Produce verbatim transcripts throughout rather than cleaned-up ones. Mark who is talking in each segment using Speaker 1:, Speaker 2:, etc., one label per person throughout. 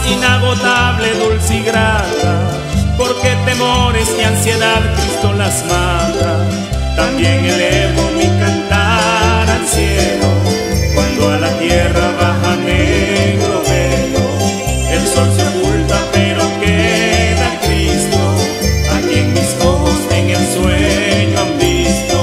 Speaker 1: inagotable, dulce y grata, porque temores y ansiedad Cristo las mata. También elevo mi cantar al cielo, cuando a la tierra baja negro velo. El sol se oculta pero queda Cristo, a quien mis ojos en el sueño han visto.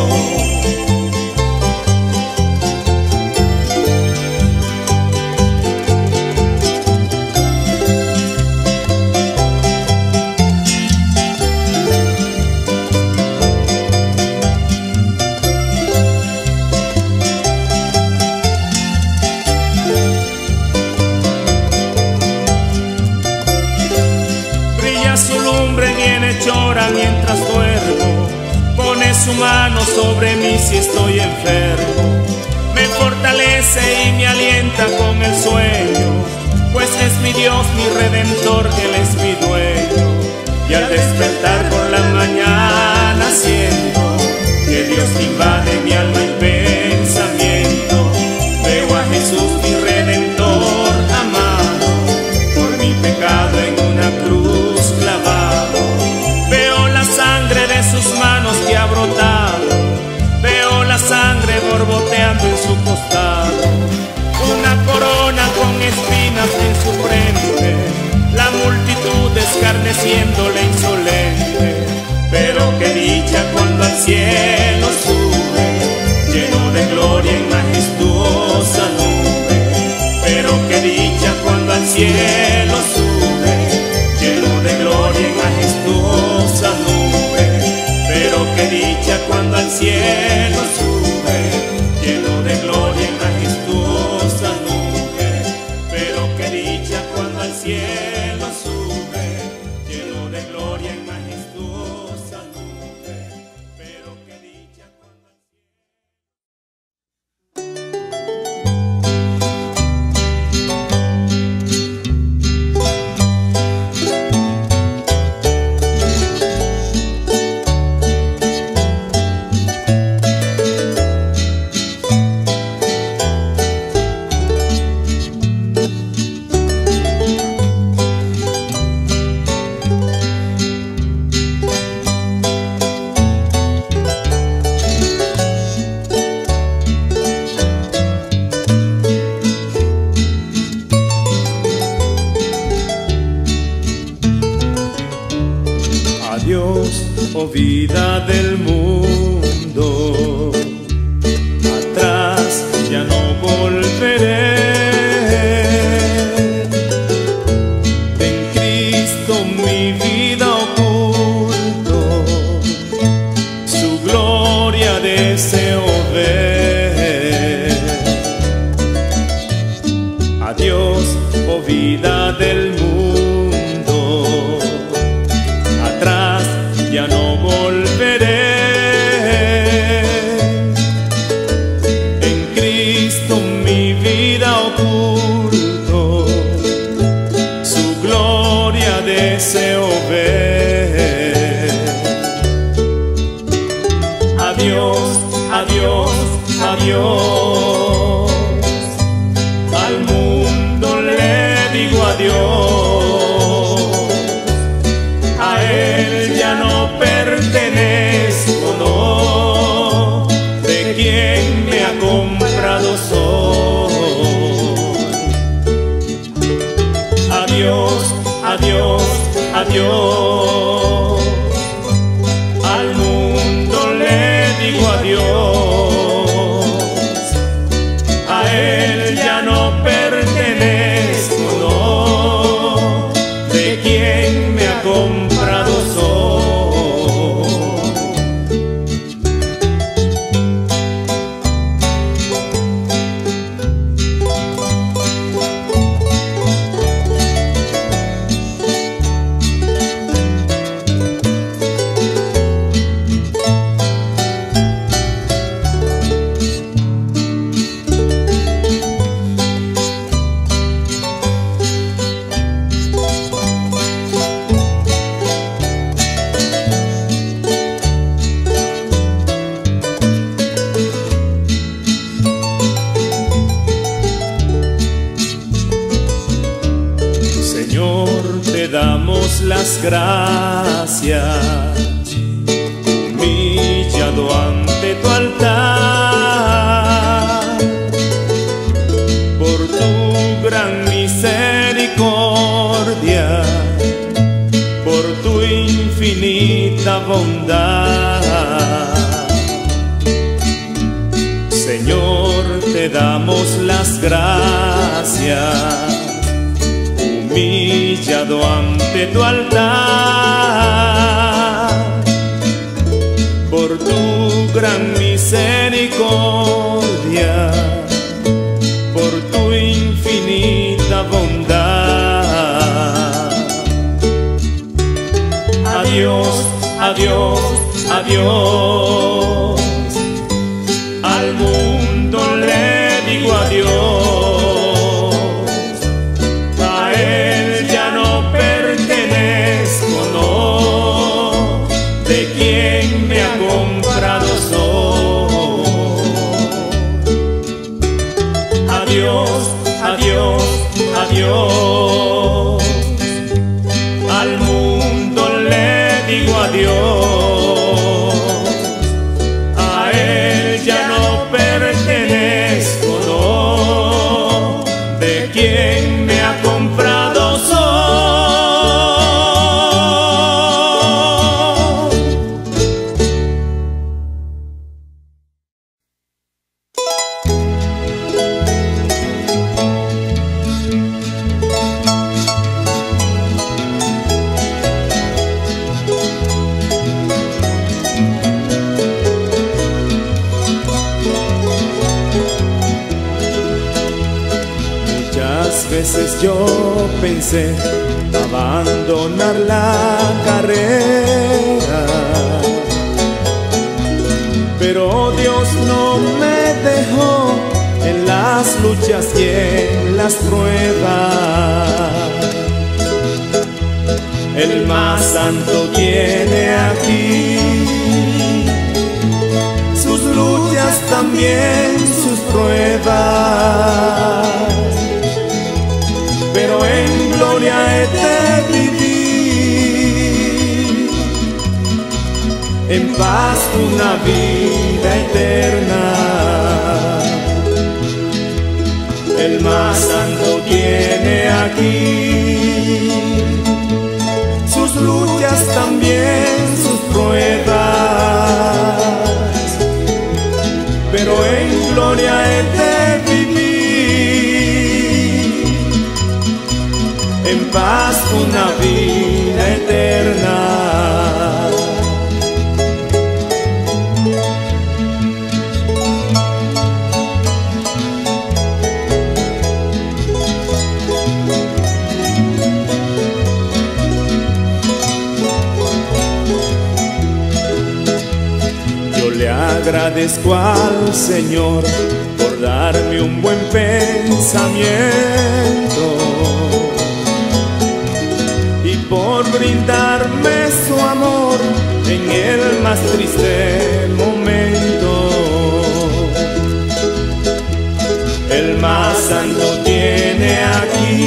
Speaker 1: Llora mientras duermo, pone su mano sobre mí si estoy enfermo, me fortalece y me alienta con el sueño, pues es mi Dios, mi Redentor, Él es mi dueño. Y al despertar por la mañana siento que Dios invade mi alma y pensamiento. Veo a Jesús, mi Redentor amado, por mi pecado en una cruz clavado. Veo la sangre de sus manos que ha brotado, veo la sangre borboteando en su costado. Una corona con espinas en su frente, la multitud escarneciéndole insolente. Pero qué dicha cuando al cielo sube, lleno de gloria en majestuosa nube. Pero qué dicha cuando al cielo sube, lleno de gloria en majestuosa nube. Pero qué dicha cuando al cielo sube, lleno de gloria en majestuosa nube. Pero qué dicha cuando al cielo sube, lleno de gloria en majestuosa nube. Pero qué dicha cuando al oh vida del mundo, atrás ya no volveré. En Cristo mi vida oculto, su gloria deseo ver. Adiós, oh vida del mundo, atrás ya no volveré. En Cristo mi vida oculto, su gloria deseo ver. Adiós, adiós, adiós, al mundo le digo adiós. A él ya no pertenezco, no, de quien me ha comprado soy. Adiós, adiós, adiós, al mundo le digo adiós. A él ya no pertenezco, no, de quien me ha comprado soy. Señor, te damos las gracias, humillado ante tu altar, por tu gran misericordia, por tu infinita bondad. Señor, te damos las gracias, humillado ante tu altar, por tu gran misericordia, por tu infinita bondad. Adiós, adiós, adiós, al mundo le digo adiós, a él ya no pertenezco, no, de quien me ha comprado soy. Adiós, adiós, adiós, al mundo le digo adiós, a él ya no pertenezco, no, de quien me ha comprado soy. Muchas veces yo pensé abandonar la carrera, pero Dios no me dejó en las luchas y en las pruebas. El más santo viene aquí, sus luchas también sus pruebas, pero en gloria he de vivir, en paz una vida eterna. El más santo viene aquí, sus luchas también sus pruebas, pero en gloria he de vivir, en paz una vida eterna. Yo le agradezco al Señor por darme un buen pensamiento y por brindarme su amor en el más triste momento. El más santo tiene aquí,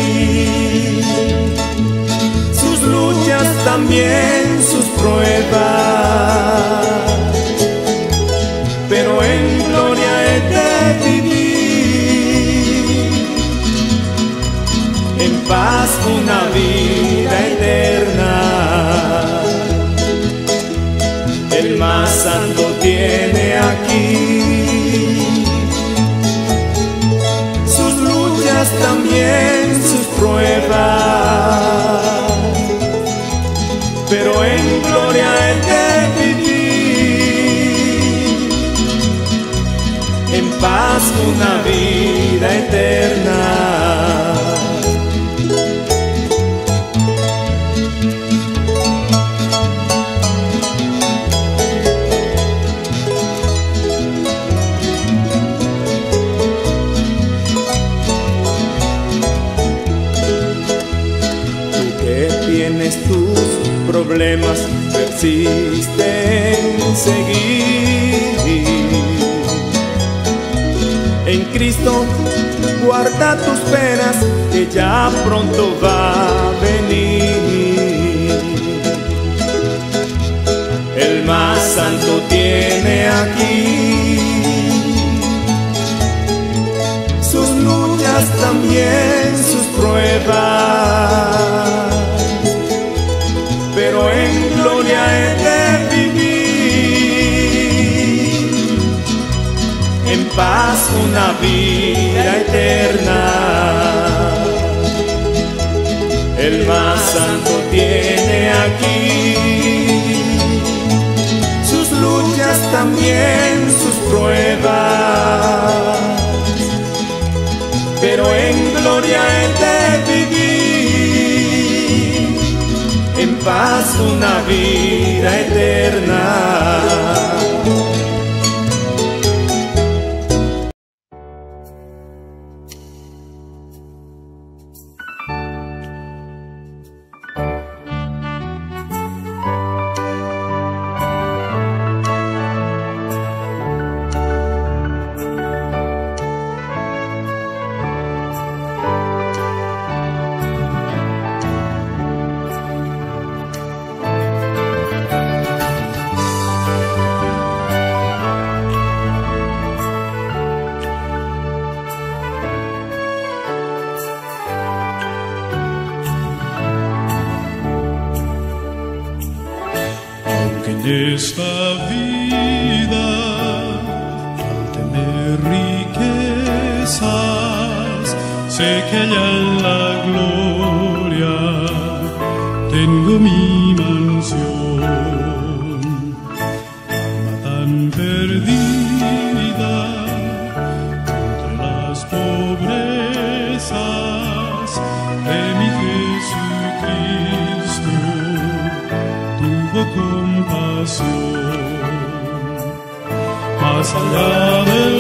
Speaker 1: sus luchas también sus pruebas, pero en gloria he de vivir, en paz una vida eterna. El más santo tiene aquí, sus luchas también sus pruebas, pero en gloria he de vivir, en paz una vida eterna. Tus problemas persiste en seguir. En Cristo guarda tus penas, que ya pronto va a venir. tiene aquí, sus luchas también, sus pruebas, pero en gloria he de vivir, en paz una vida eterna. El más santo tiene aquí sus luchas también, sus pruebas, pero en gloria he de vivir, en paz una vida eterna.
Speaker 2: Esta vida, al tener riquezas, sé que allá en la gloria tengo mi mansión. Alma tan perdida entre las pobrezas de mi Jesucristo, tuvo compasión. Más allá del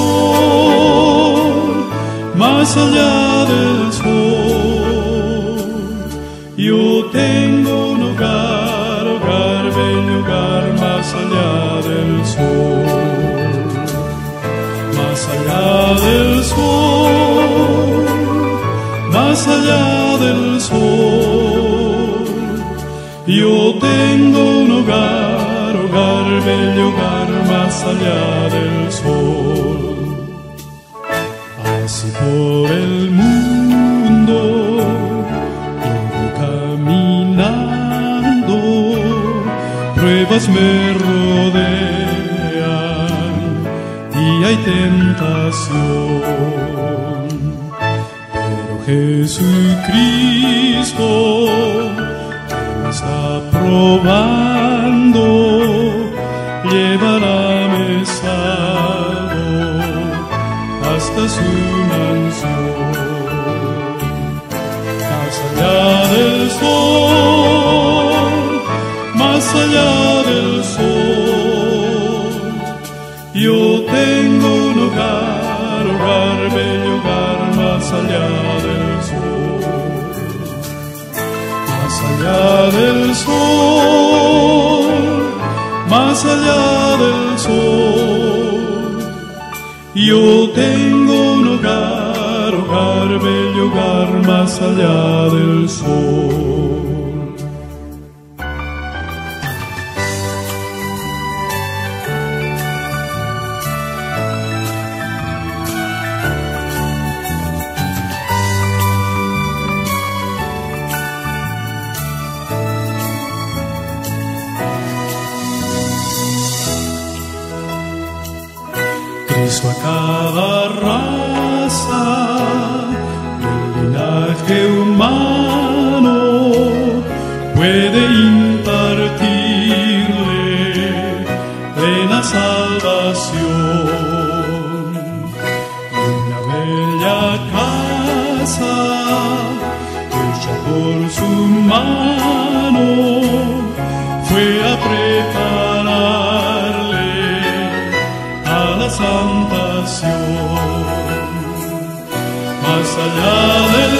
Speaker 2: sol, más allá del sol, yo tengo un hogar, hogar, bello hogar, más allá del sol. Más allá del sol, más allá del sol, yo tengo un hogar, hogar, bello hogar, más allá del sol. Así por el mundo yo voy caminando, pruebas me rodean y hay tentación, pero Jesucristo está probando, llevarame salvo hasta su mansión. Más allá del sol, más allá del sol, yo tengo un hogar, hogar, bello hogar, más allá del sol. Más allá del sol, más allá del sol, yo tengo un hogar, hogar, bello hogar, más allá del sol. Cristo a cada raza del linaje humano puede impartirle plena salvación. Una bella casa hecha por su mano fue a prepararle a la santación. Más allá del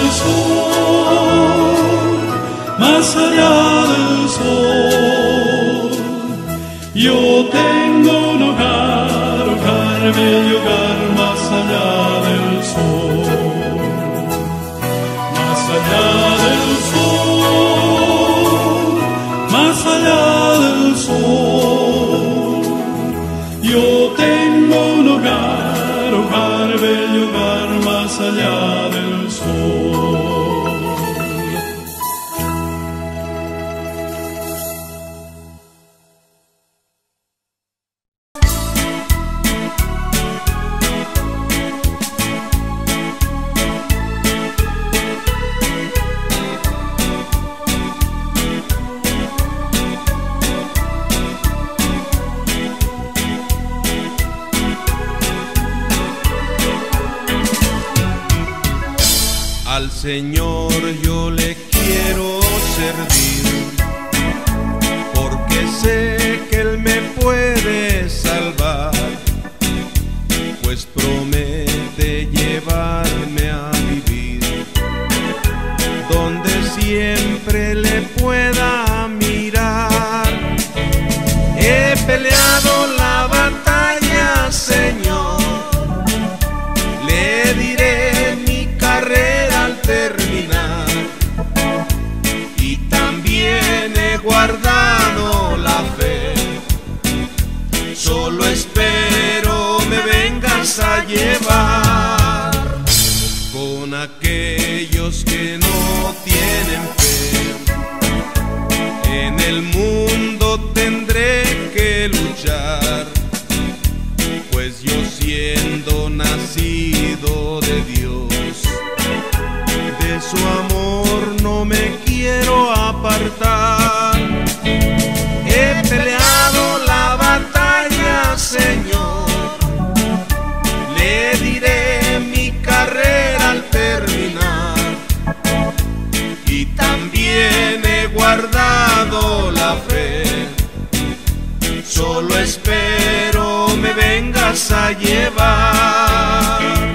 Speaker 2: sol, más allá del sol, yo tengo un hogar, hogar, bello hogar, más allá del sol. Más allá del sol, más allá del sol,
Speaker 3: Señor yo le quiero servir, porque sé que Él me puede salvar, pues promete llevarme a vivir donde siempre le pueda mirar. He peleado la batalla, Señor, le diré mi carrera al terminar, y también he guardado la fe. Solo espero me vengas a llevar con aquellos que no tienen fe. En el mundo tendré que luchar, pues yo siendo nacido de Dios, de su amor no me quiero apartar. He peleado la batalla, Señor, le diré mi carrera al terminar, y también he guardado la fe. Solo espero me vengas a llevar.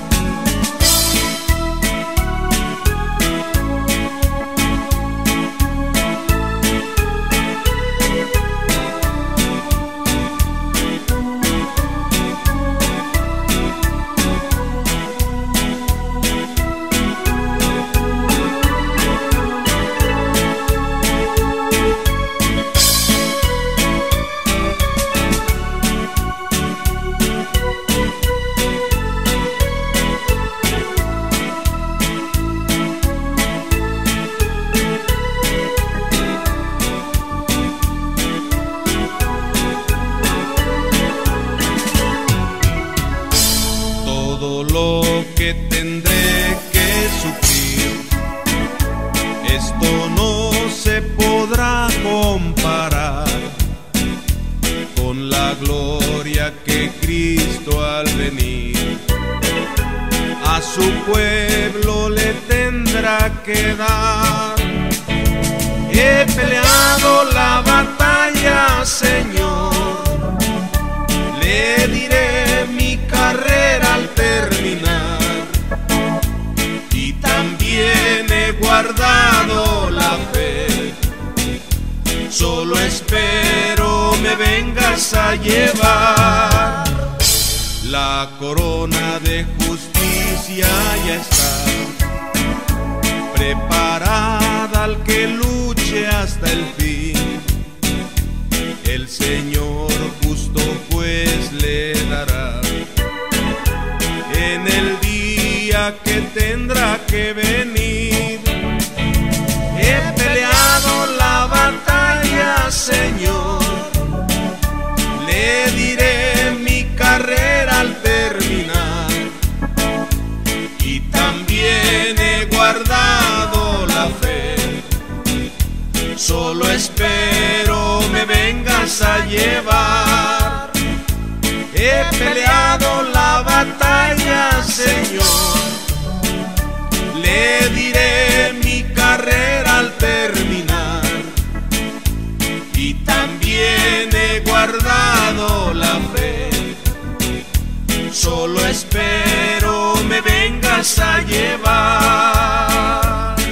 Speaker 3: Su pueblo le tendrá que dar. He peleado la batalla, Señor, le diré mi carrera al terminar, y también he guardado la fe. Solo espero me vengas a llevar. La corona de justicia ya está preparada al que luche hasta el fin. El Señor justo pues le dará en el día que tendrá que venir. He peleado la batalla, Señor, le diré mi carrera al terminar, y también he guardado la fe. Solo espero me vengas a llevar. He peleado la batalla, Señor, le diré mi carrera al terminar, y también he guardado la fe. Solo espero me vengas a llevar.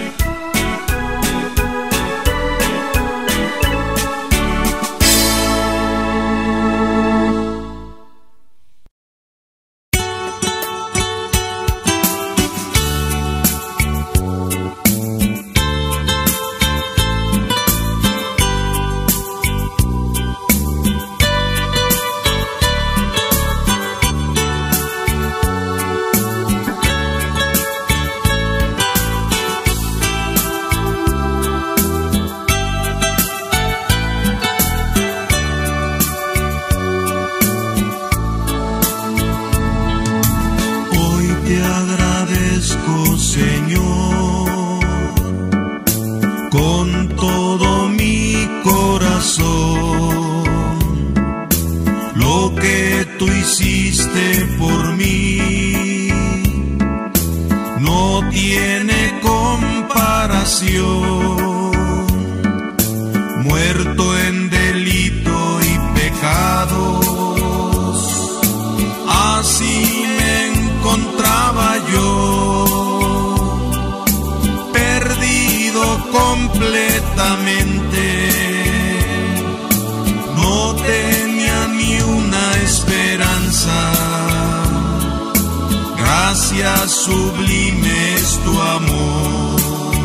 Speaker 4: Lo que tú hiciste por mí no tiene completamente. No tenía ni una esperanza. Gracias, sublime es tu amor.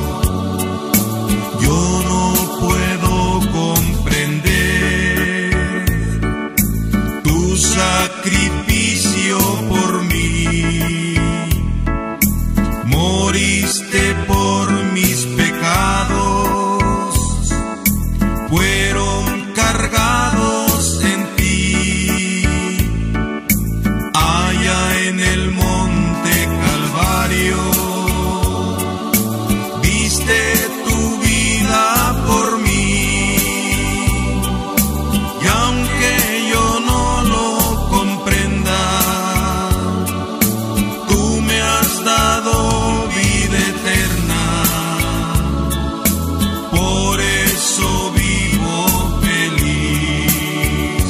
Speaker 4: Yo no puedo comprender tu sacrificio por mí. Moriste por mis pecados, fueron cargados en ti. Allá en el monte Calvario, diste tu vida por mí. Y aunque yo no lo comprenda, tú me has dado vida eterna. Por eso vivo feliz.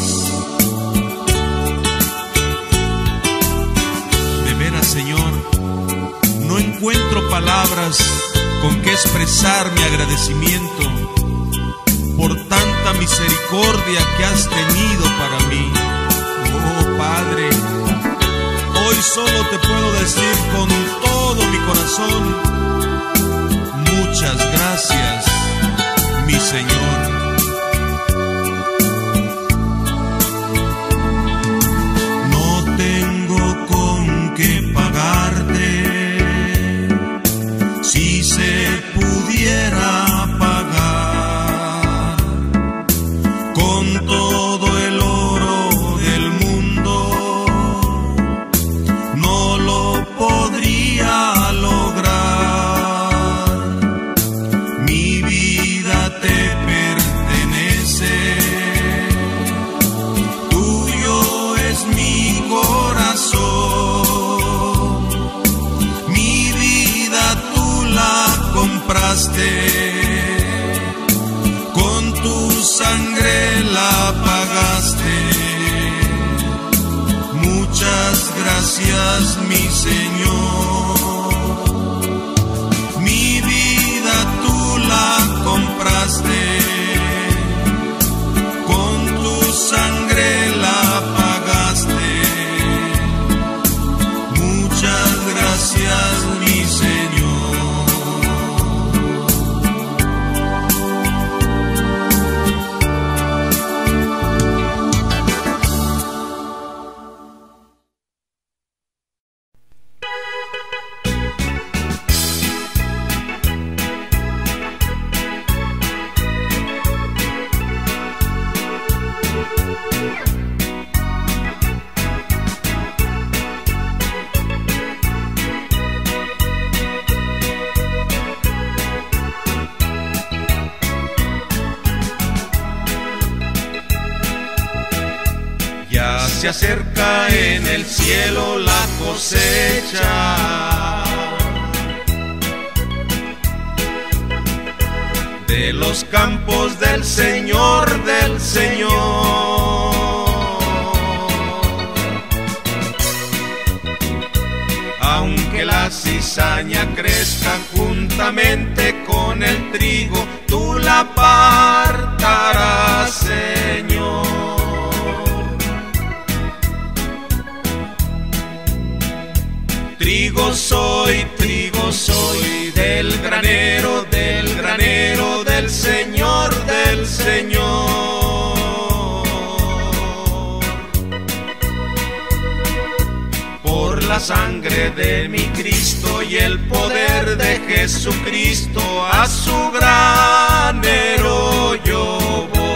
Speaker 4: De veras, Señor, no encuentro palabras con que expresar mi agradecimiento por tanta misericordia que has tenido para mí. Oh Padre, hoy solo te puedo decir con todo mi corazón, muchas gracias, mi Señor. No tengo con qué pagarte. Si se pudiera pagar con todo el oro del mundo, no lo podría lograr. Mi vida te pertenece, tuyo es mi corazón. Mi vida tú la compraste, con tu sangre la pagaste. Muchas gracias, mi Señor. Mi vida tú la compraste, con tu sangre la pagaste. Muchas gracias, mi Señor.
Speaker 3: Se acerca en el cielo la cosecha de los campos del Señor, del Señor. Aunque la cizaña crezca juntamente con el trigo, tú la apartarás, Señor. Trigo soy, trigo soy, del granero, del granero, del Señor, del Señor. Por la sangre de mi Cristo y el poder de Jesucristo, a su granero yo voy.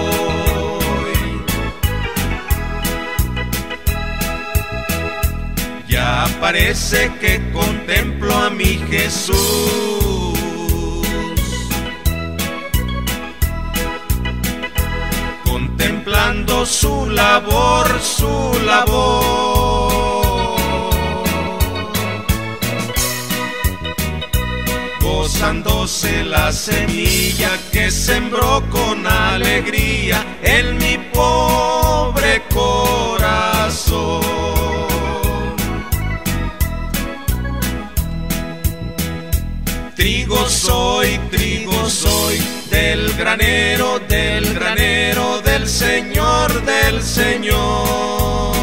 Speaker 3: Ya parece que contemplo a mi Jesús, contemplando su labor, su labor, gozándose la semilla que sembró con alegría en mi pobre corazón. Trigo soy, trigo soy, granero, del granero, del Señor, del Señor.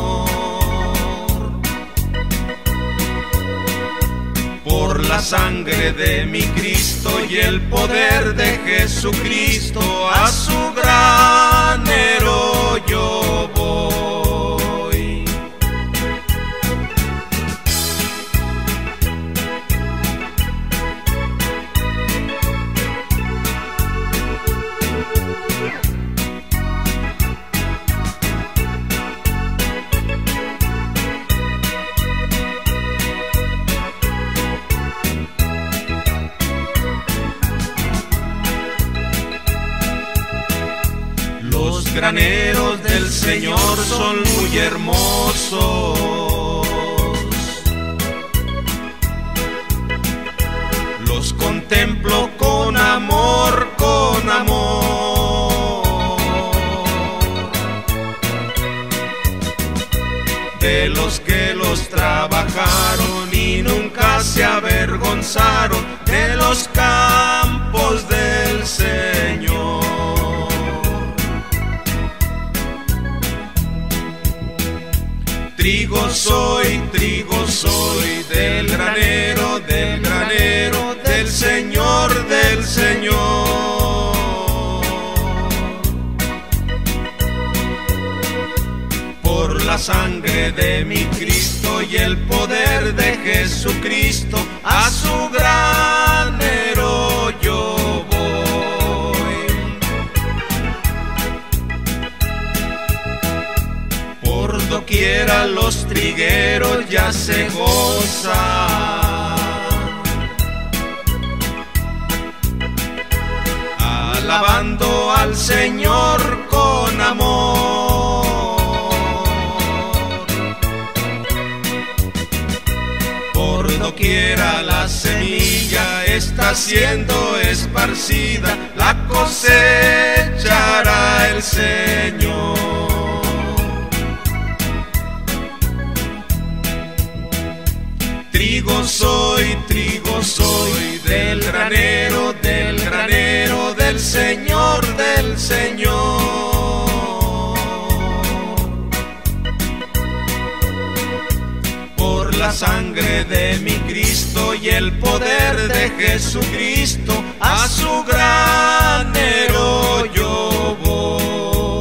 Speaker 3: Por la sangre de mi Cristo y el poder de Jesucristo, a su granero yo voy. Los graneros del Señor son muy hermosos, los contemplo con amor, con amor. De los que los trabajaron y nunca se avergonzaron de los campos del Señor. Trigo soy, trigo soy, del granero, del granero, del Señor, del Señor. Por la sangre de mi Cristo y el poder de Jesucristo, a su granero yo voy. Por doquiera los trigueros ya se gozan, alabando al Señor con amor. Por doquiera la semilla está siendo esparcida, la cosechará el Señor. Trigo soy, trigo soy, del granero, del granero, del Señor, del Señor. Por la sangre de mi Cristo y el poder de Jesucristo, a su granero yo voy.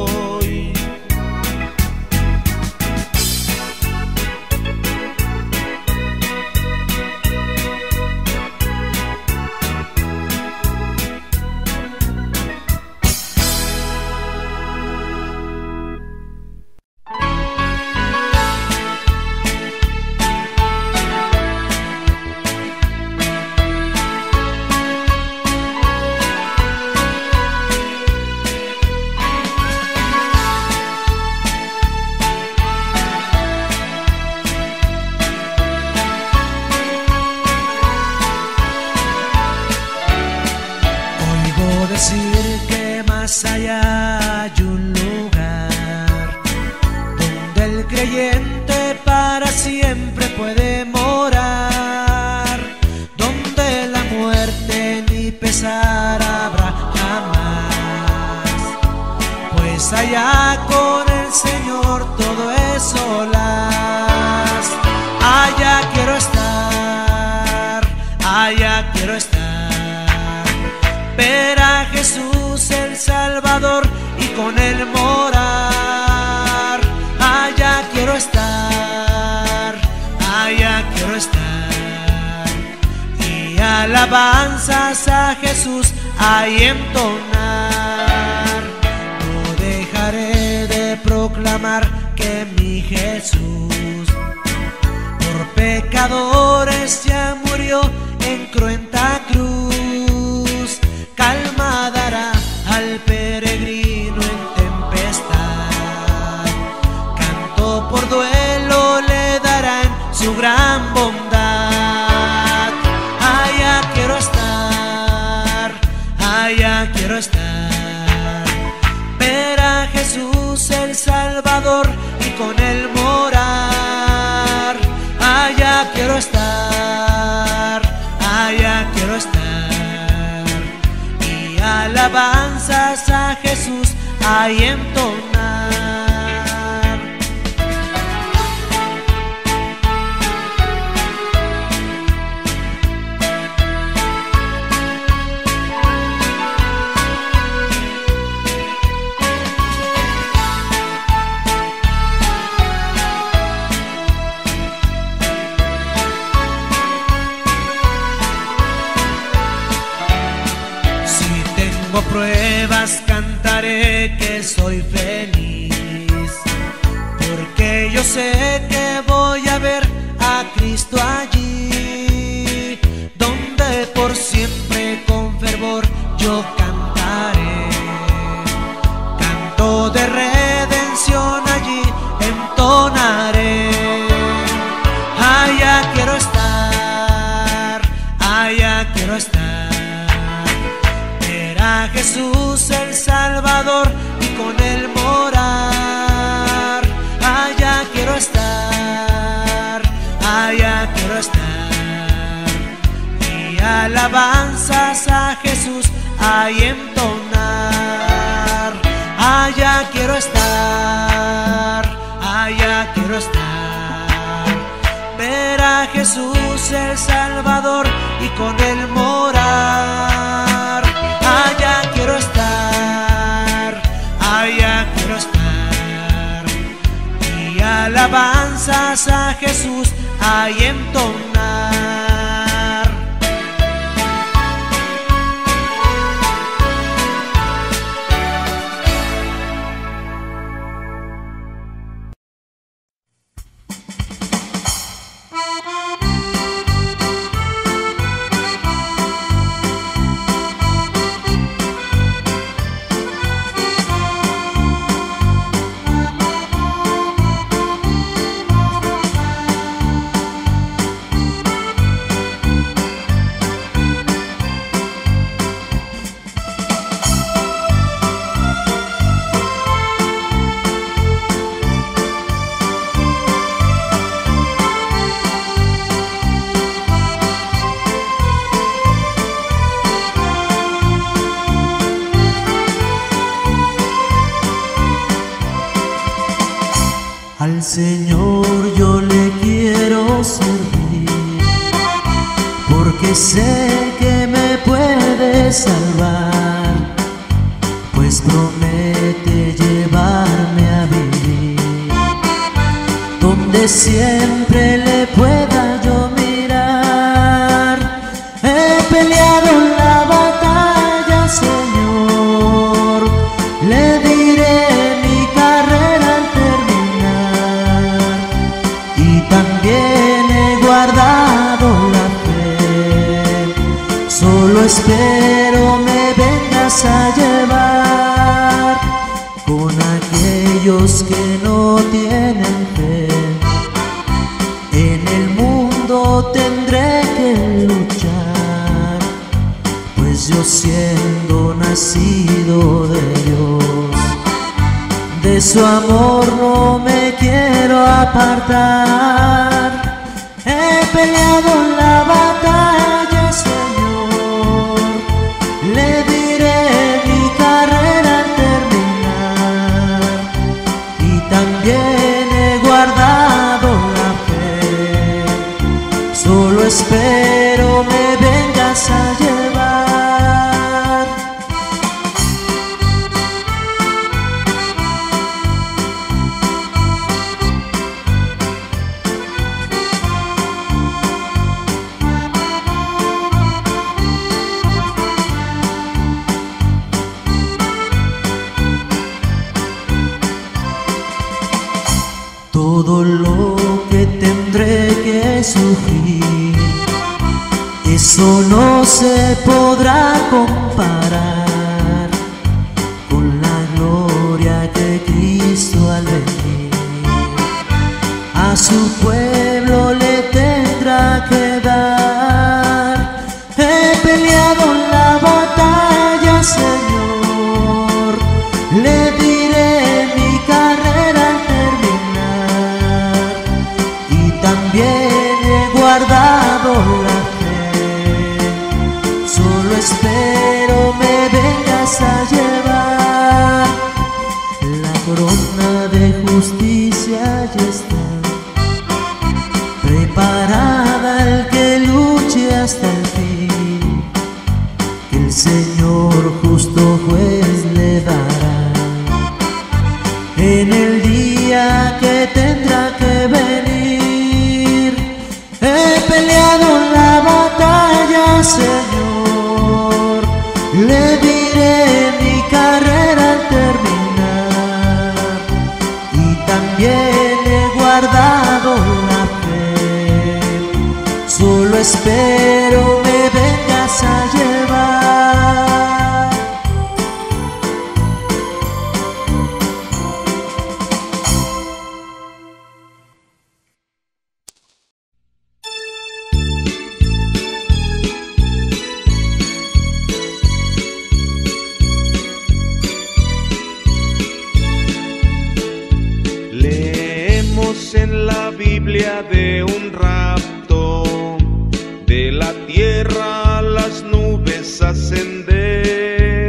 Speaker 5: Decir que más allá hay un lugar donde el creyente para siempre puede morar, donde la muerte ni pesar habrá jamás, pues allá con el Señor todo es solas. Allá quiero estar, allá quiero estar, ver a Jesús el Salvador y con él morar. Allá quiero estar, allá quiero estar, y alabanzas a Jesús ahí entonar. No dejaré de proclamar que mi Jesús por pecadores ya murió en cruenta cruz. Calma dará al peregrino en tempestad, canto por duelo le darán su gran bondad. Allá quiero estar, allá quiero estar, ver a Jesús el Salvador y con él morar. Allá quiero estar, allá quiero estar, y a la alabanzas a Jesús hay entonar. Pruebas cantaré que soy feliz, porque yo sé que voy a ver a Cristo allí, donde por siempre con fervor yo cantaré. Canto de redención allí entonaré. Allá quiero estar, allá quiero estar. A Jesús el Salvador y con él morar. Allá quiero estar, allá quiero estar. Y alabanzas a Jesús hay entonar. Allá quiero estar, allá quiero estar. Ver a Jesús el Salvador y con él morar. Allá quiero estar, allá quiero estar. Y alabanzas a Jesús hay entonar. Al Señor yo le quiero servir, porque sé que me puede salvar, pues promete llevarme a vivir, donde siempre le pueda yo mirar. He peleado la batalla, Señor, le diré mi carrera al terminar, y también he guardado la fe. Solo espero me vengas a llevar con aquellos que no tienen fe. En el mundo tendré que luchar, pues yo siendo nacido de Dios, de su amor no me quiero apartar. He peleado la batalla, Señor, le diré mi carrera al terminar, y también he guardado la fe. Solo espero me vengas a llevar. Todo lo que tendré que sufrir, eso no se podrá comparar con la gloria que Cristo al venir a su pueblo le tendrá que dar. He peleado la batalla, Señor, le diré mi carrera al terminar, y también he guardado la fe. Solo espero me vengas vengas a llevar. La corona de justicia ya está preparada al que luche hasta el fin, que el Señor justo juez le dará en el día que tendrá que venir. He peleado la batalla, Señor, le diré mi carrera al terminar, y también he guardado la fe. Solo espero me vengas a llevar.
Speaker 3: En la Biblia de un rapto, de la tierra a las nubes ascender.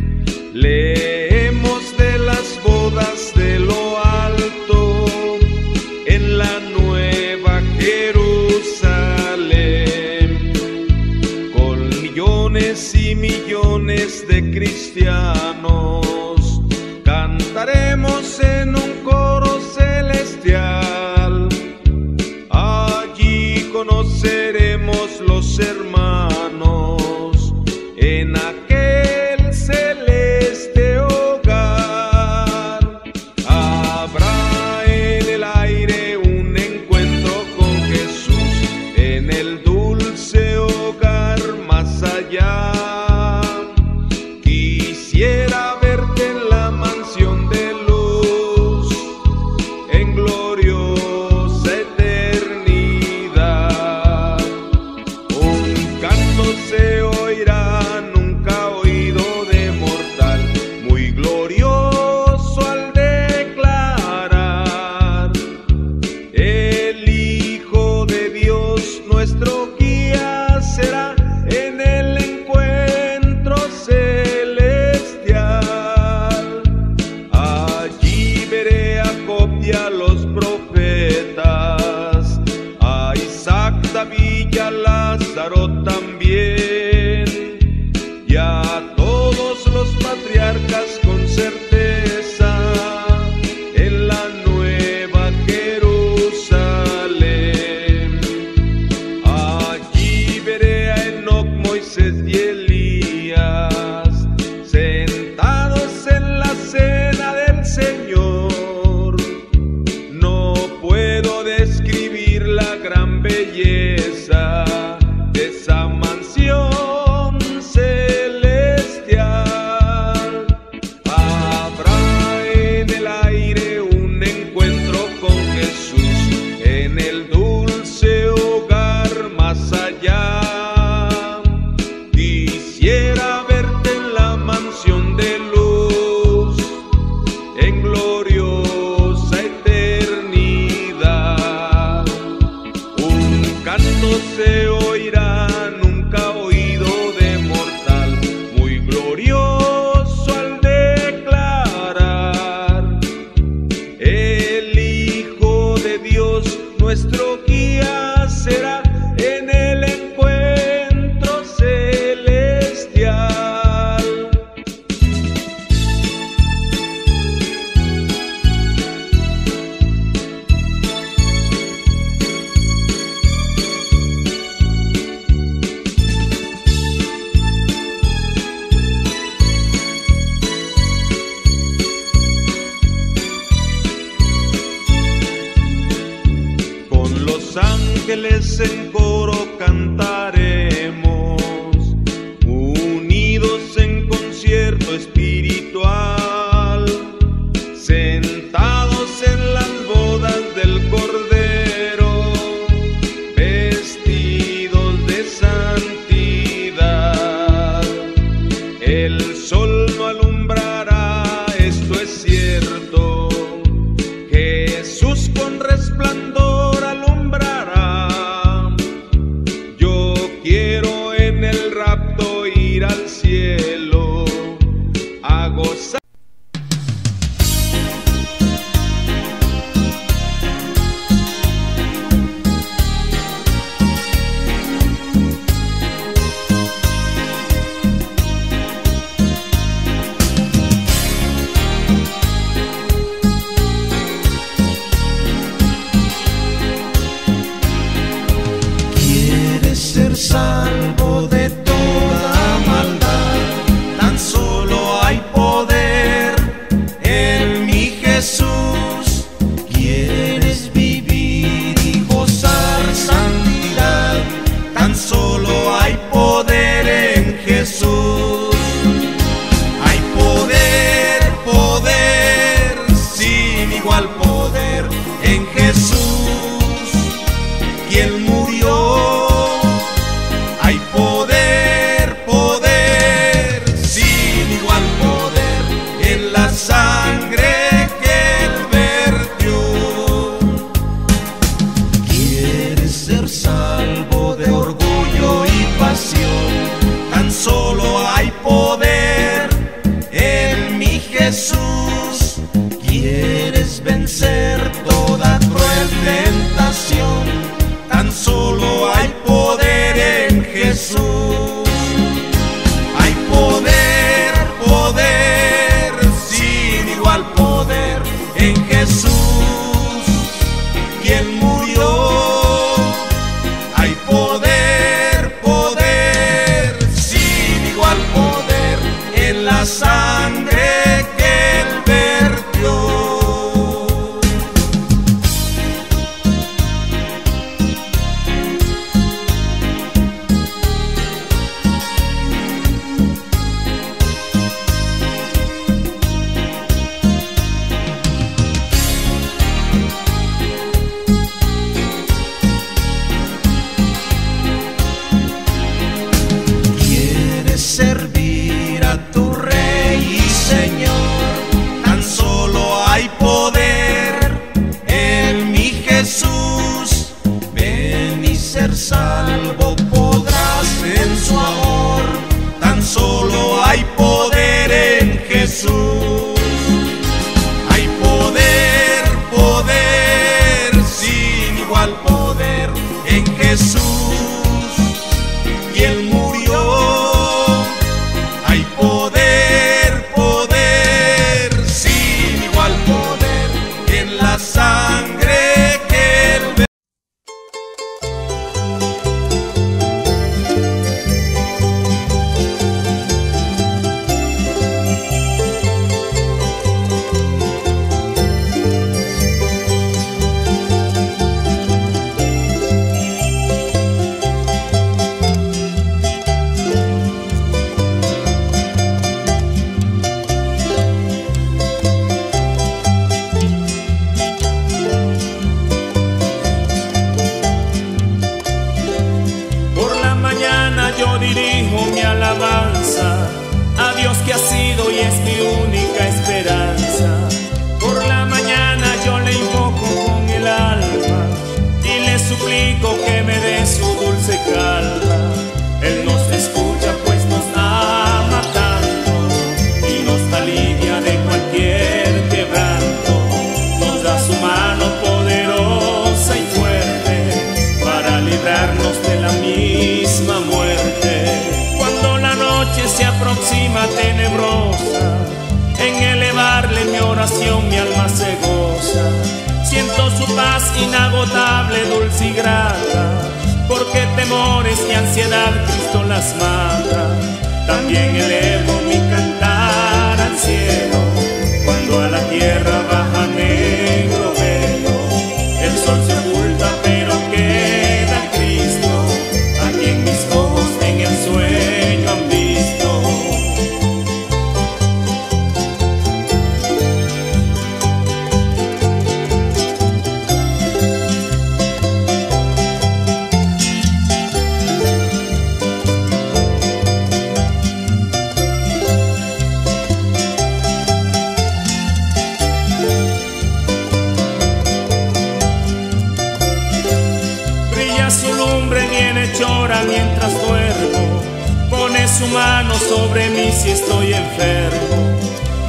Speaker 3: Leemos de las bodas de lo alto en la nueva Jerusalén, con millones y millones de cristianos. Cantaremos en un coro celestial. Allí conoceremos los hermanos en aquel celeste hogar. Habrá en el aire un encuentro con Jesús en el dulce hogar más allá. Quisiera verte en la mansión de luz, en gloriosa eternidad. Un canto se oirá nunca oído de mortal, muy glorioso al declarar: el Hijo de Dios nuestro guía será en el encuentro celestial. Allí veré a Job y a los profetas, a Isaac, David y a Lázaro también, y a todos los patriarcas con certeza en la nueva Jerusalén. Allí veré a Enoc, Moisés y Elías sentados en la cena del Señor. No puedo describir la gran belleza de esa mansión celestial. Habrá en el aire un encuentro con Jesús en el dulce hogar más allá. Quisiera verte en la mansión de luz, en gloriosa eternidad. Un canto se oirá nunca oído de mortal, muy glorioso al declarar: el Hijo de Dios nuestro guía será en el encuentro celestial. Con los ángeles en coro cantaremos, unidos en concierto espiritual, sentados en las bodas del Cordero, vestidos de santidad. El sol no alumbrará, esto es cierto. Jesús con resplandor alumbrará. gozar.
Speaker 6: Salvo de toda maldad, tan solo hay poder en mi Jesús. Quieres vivir y gozar santidad, tan solo hay poder en Jesús. Hay poder, poder, sin igual poder en Jesús, quien murió. Hay poder, poder, sin igual poder en la sangre que Él vertió. Quieres ser salvo de orgullo y pasión, tan solo hay poder en mi Jesús. Quieres vencer toda cruel tentación, tan solo hay poder en Jesús. Hay poder, poder, sin igual poder en Jesús, quien murió. Hay poder, poder, sin igual poder en la sangre que Él vertió. Servir a tu Rey y Señor, tan solo hay poder en mi Jesús. Ven y ser salvo podrás en su amor, tan solo hay poder en Jesús. Hay poder, poder, sin igual poder en Jesús, quien murió. Hay poder, poder, sin igual poder en la sangre que Él vertió.
Speaker 1: Yo dirijo mi alabanza a Dios que ha sido y es mi única esperanza. Por la mañana yo le invoco con el alma y le suplico que me dé su dulce calma. Él nos escucha pues nos ama tanto y nos alivia de cualquier quebranto. Nos da su mano poderosa y fuerte para librarnos de la misma muerte. Cuando la noche se aproxima tenebrosa, en elevarle mi oración mi alma se goza. Siento su paz inagotable, dulce y grata, porque temores y ansiedad Cristo las mata. También elevo mi cantar al cielo, cuando a la tierra baja negro velo. El sol se oculta pero queda Cristo, a quien mis ojos en el sueño han visto. Llora mientras duermo, pone su mano sobre mí si estoy enfermo.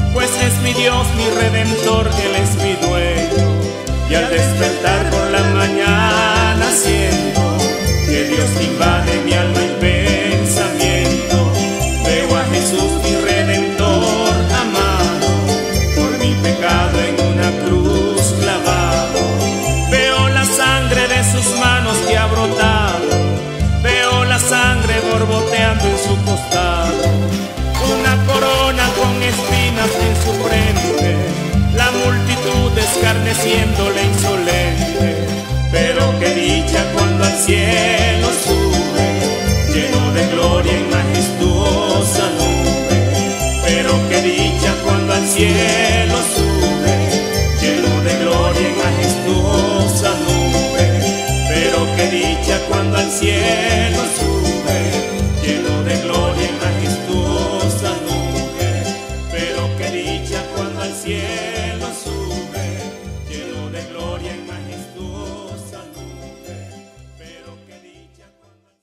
Speaker 1: pues es mi Dios, mi Redentor, Él es mi dueño. Y al despertar por la mañana siento que Dios invade mi alma y pensamiento. Veo a Jesús, mi Redentor amado, por mi pecado en una cruz clavado. Veo la sangre de sus manos que ha brotado, veo la sangre borboteando en su costado. Una corona con espinas en su frente, la multitud escarneciéndole insolente. Pero qué dicha cuando al cielo sube, lleno de gloria y majestuosa nube. Pero qué dicha cuando al cielo sube, lleno de gloria y majestuosa nube. Pero qué dicha cuando al cielo sube, lleno de gloria y majestuosa nube. Pero qué dicha cuando al cielo sube, lleno de gloria y majestuosa nube. Pero qué dicha cuando al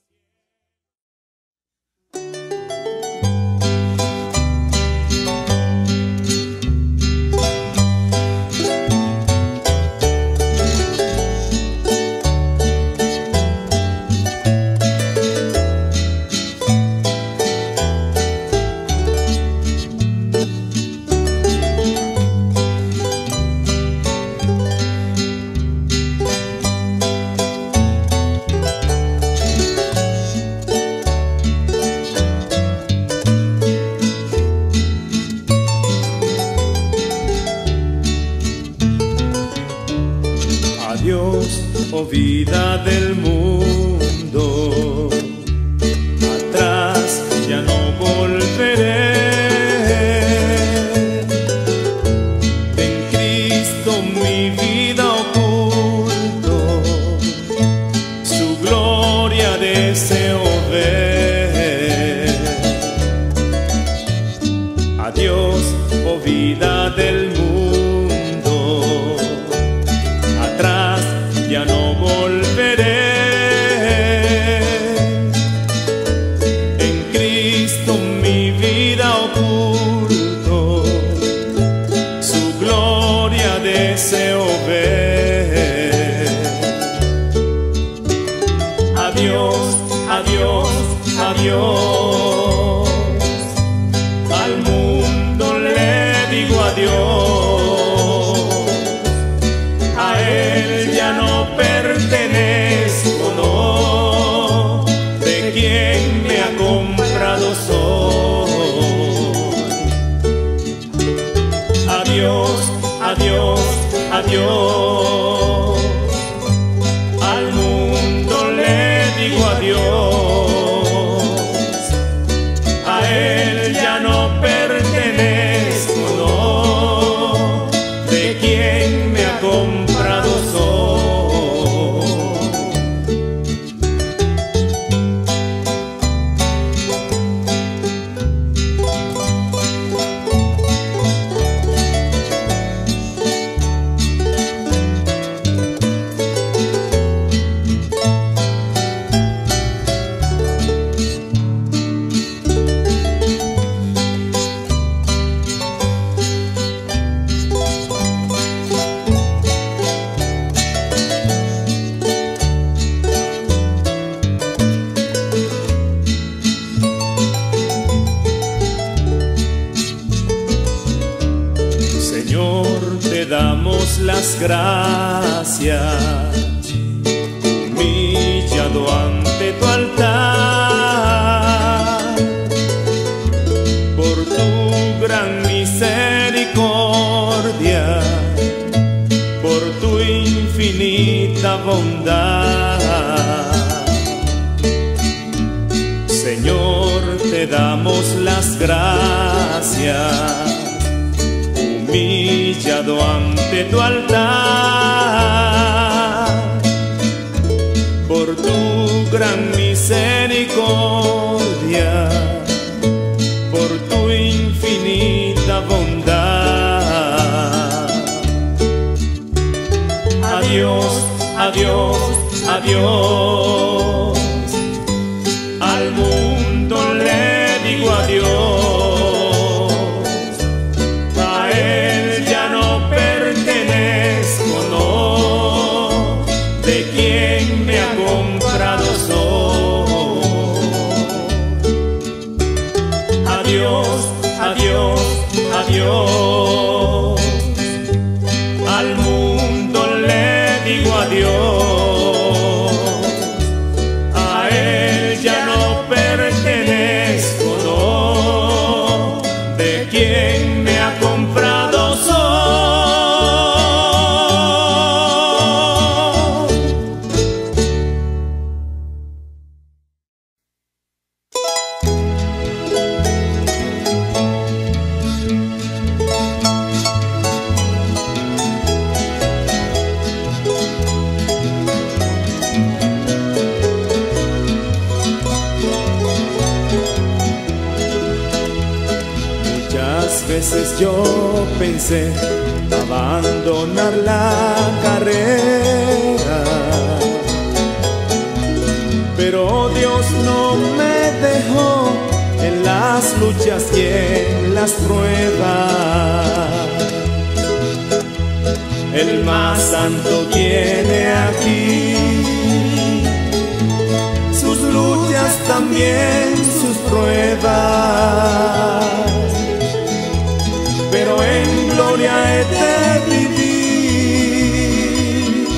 Speaker 1: Adiós, oh vida del mundo, atrás ya no volveré. En Cristo mi vida oculto, su gloria deseo ver. Adiós, oh vida del mundo, ya no volveré. En Cristo mi vida oculto, su gloria deseo ver. Adiós, adiós, adiós, al mundo le digo adiós. A él ya no pertenezco, no, de quien me ha comprado soy. Adiós, adiós, adiós, al mundo le digo adiós. A él ya no pertenezco, no, de quien me ha comprado soy. Señor, te damos las gracias, humillado ante tu altar, por tu gran misericordia, por tu infinita bondad. Señor, te damos las gracias, humillado ante tu altar, por tu gran misericordia, por tu infinita bondad. Adiós, adiós, adiós, al mundo le digo adiós. A adiós, adiós, adiós. Al mundo le digo adiós, a él ya no pertenezco, no, de quien me ha comprado soy. Veces yo pensé abandonar la carrera, pero Dios no me dejó en las luchas y en las pruebas. El más santo tiene aquí sus luchas, también sus pruebas, pero en gloria he de vivir,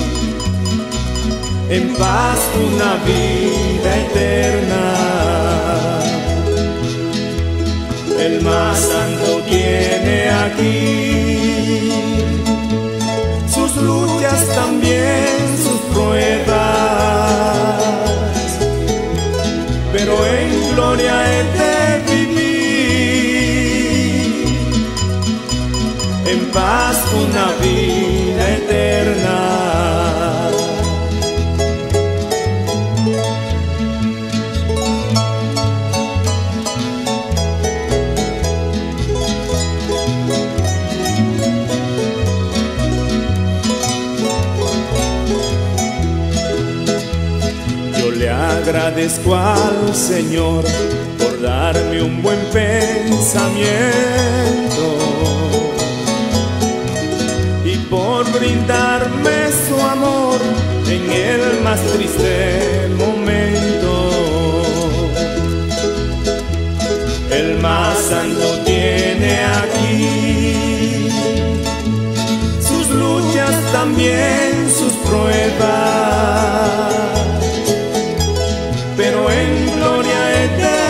Speaker 1: en paz una vida eterna. El más santo tiene aquí sus luchas, también sus pruebas, pero en gloria he de en paz una vida eterna. Yo le agradezco al Señor por darme un buen pensamiento, por brindarme su amor en el más triste momento. El más santo tiene aquí sus luchas, también sus pruebas, pero en gloria he de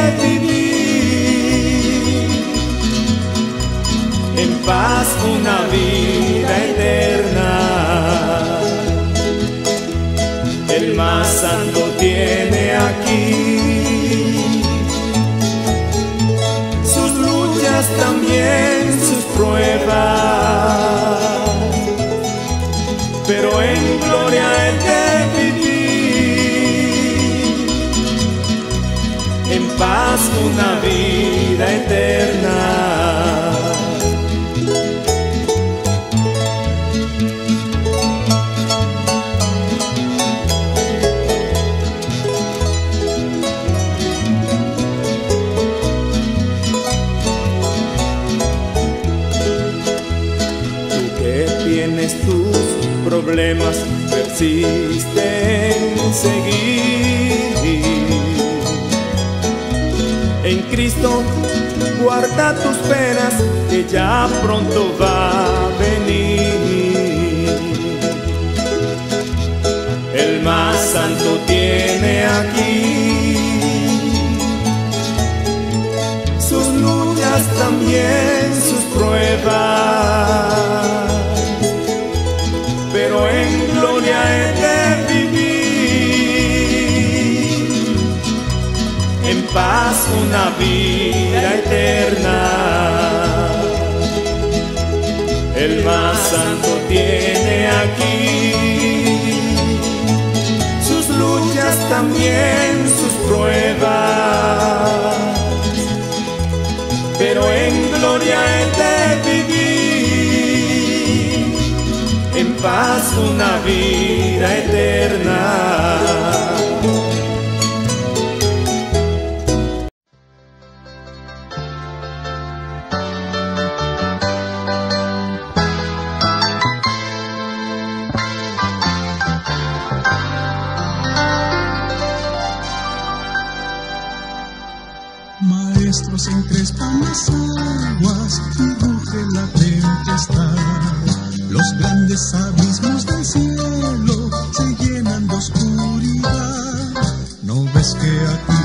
Speaker 1: vivir, en paz una vida eterna. El más santo tiene aquí sus luchas, también sus pruebas, pero en gloria he de vivir, en paz una vida eterna. Tus problemas persisten en seguir. En Cristo guarda tus penas, que ya pronto va a venir. El más santo tiene aquí sus luchas, también sus pruebas, pero en gloria he de vivir, en paz una vida eterna. El más santo tiene aquí sus luchas, también sus pruebas, pero en gloria he de vivir, en paz una vida eterna.
Speaker 2: Maestro, se encrespan las aguas y ruge la tempestad. Los grandes abismos del cielo se llenan de oscuridad. ¿No ves que aquí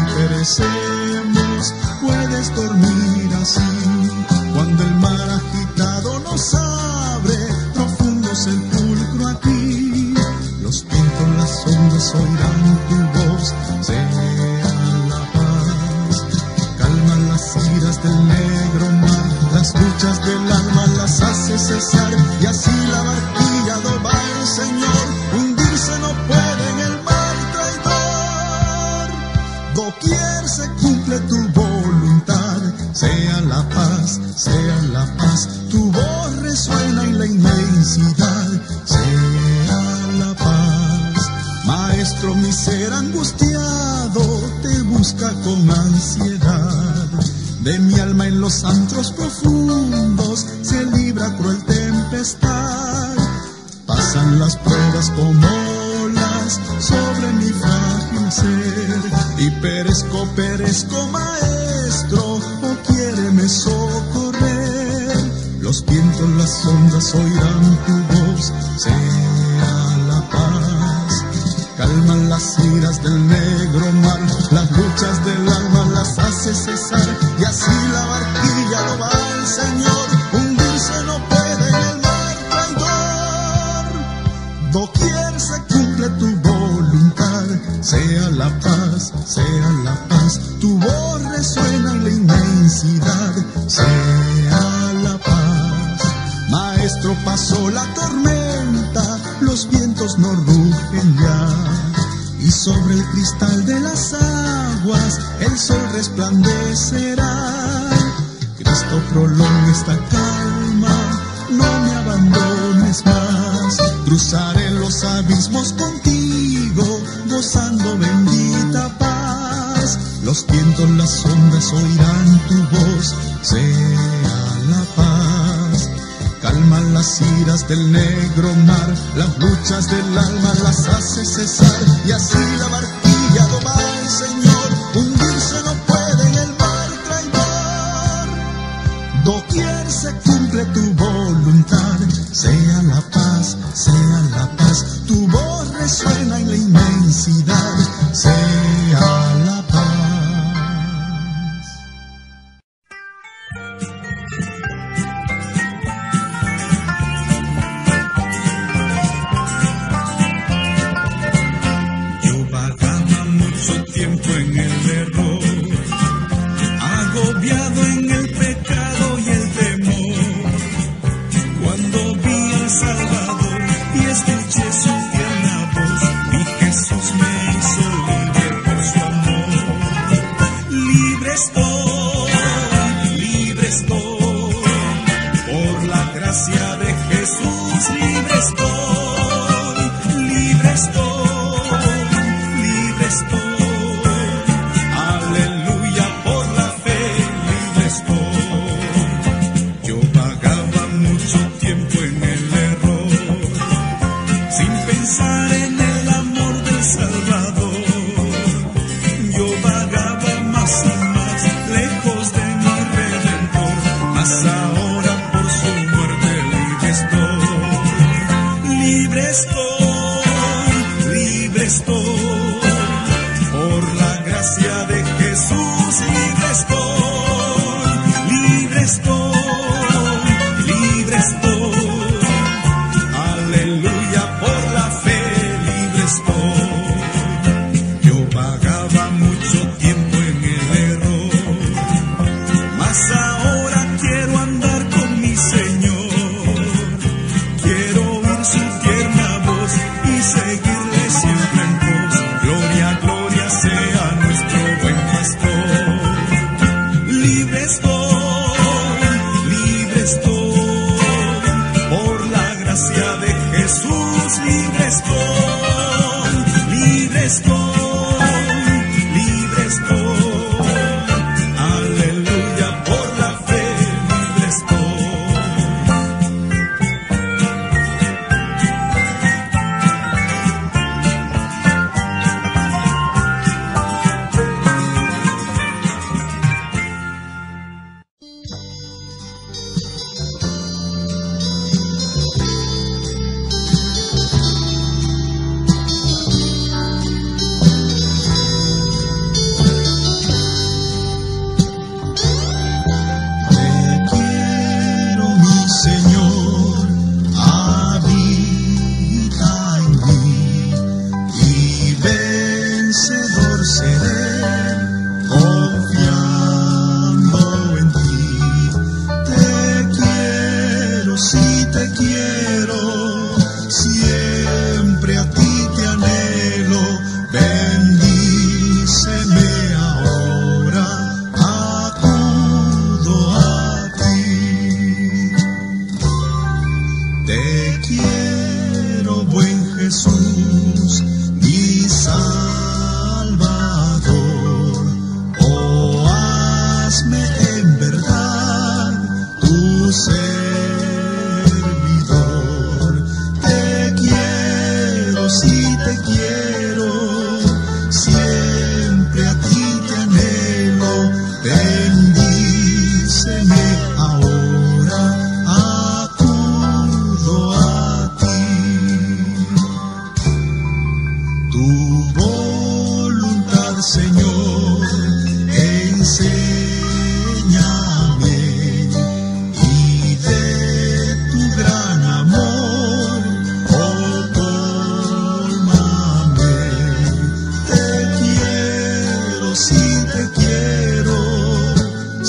Speaker 2: perecemos? Puedes dormir así. Cuando el mar agitado nos abre, profundo sepulcro aquí. Los vientos, las ondas oirán tu voz, sea la paz. Calma las iras del negro mar, las luchas del alma las hace cesar. Y así la barquilla do va el Señor, hundirse no puede en el mar traidor. Doquier se cumple tu voluntad, sea la paz, sea la paz. Tu voz resuena en la inmensidad, sea la paz. Maestro, mi ser angustiado te busca con ansiedad. De mi alma en los antros profundos se libra cruel tempestad. Pasan las pruebas como olas sobre mi frágil ser. Y perezco, perezco, Maestro, o quiéreme socorrer. Los vientos, las ondas oirán tu voz, sea la paz. Calman las iras del negro mar, las luchas del alma las hace cesar. Y así la barquilla lo va al Señor, hundirse no puede en el mar traidor. Doquier se cumple tu voluntad, sea la paz, sea la paz. Tu voz resuena en la inmensidad, sea la paz. Maestro, pasó la tormenta, los vientos no rugen ya. Y sobre el cristal de las aguas el sol resplandecerá. Cristo, prolonga esta calma, no me abandones más. Cruzaré los abismos contigo, gozando bendita paz. Los vientos, las ondas oirán tu voz, sea la paz. Calma las iras del negro mar, las luchas del alma las hace cesar. Y así la barquilla do va el Señor, hundirse no puede en el mar traidor. Doquier se cumple tu voluntad, sea la paz, sea la paz. Tu voz resuena en la inmensidad, sea la paz.
Speaker 6: Tiempo en el error, agobiado en el pecado y el temor. Cuando vi al Salvador y escuché su tierna voz, mi Jesús me hizo libre por su amor. Libre estoy, libre estoy, por la gracia de Jesús. Libre estoy, libre estoy, libre estoy.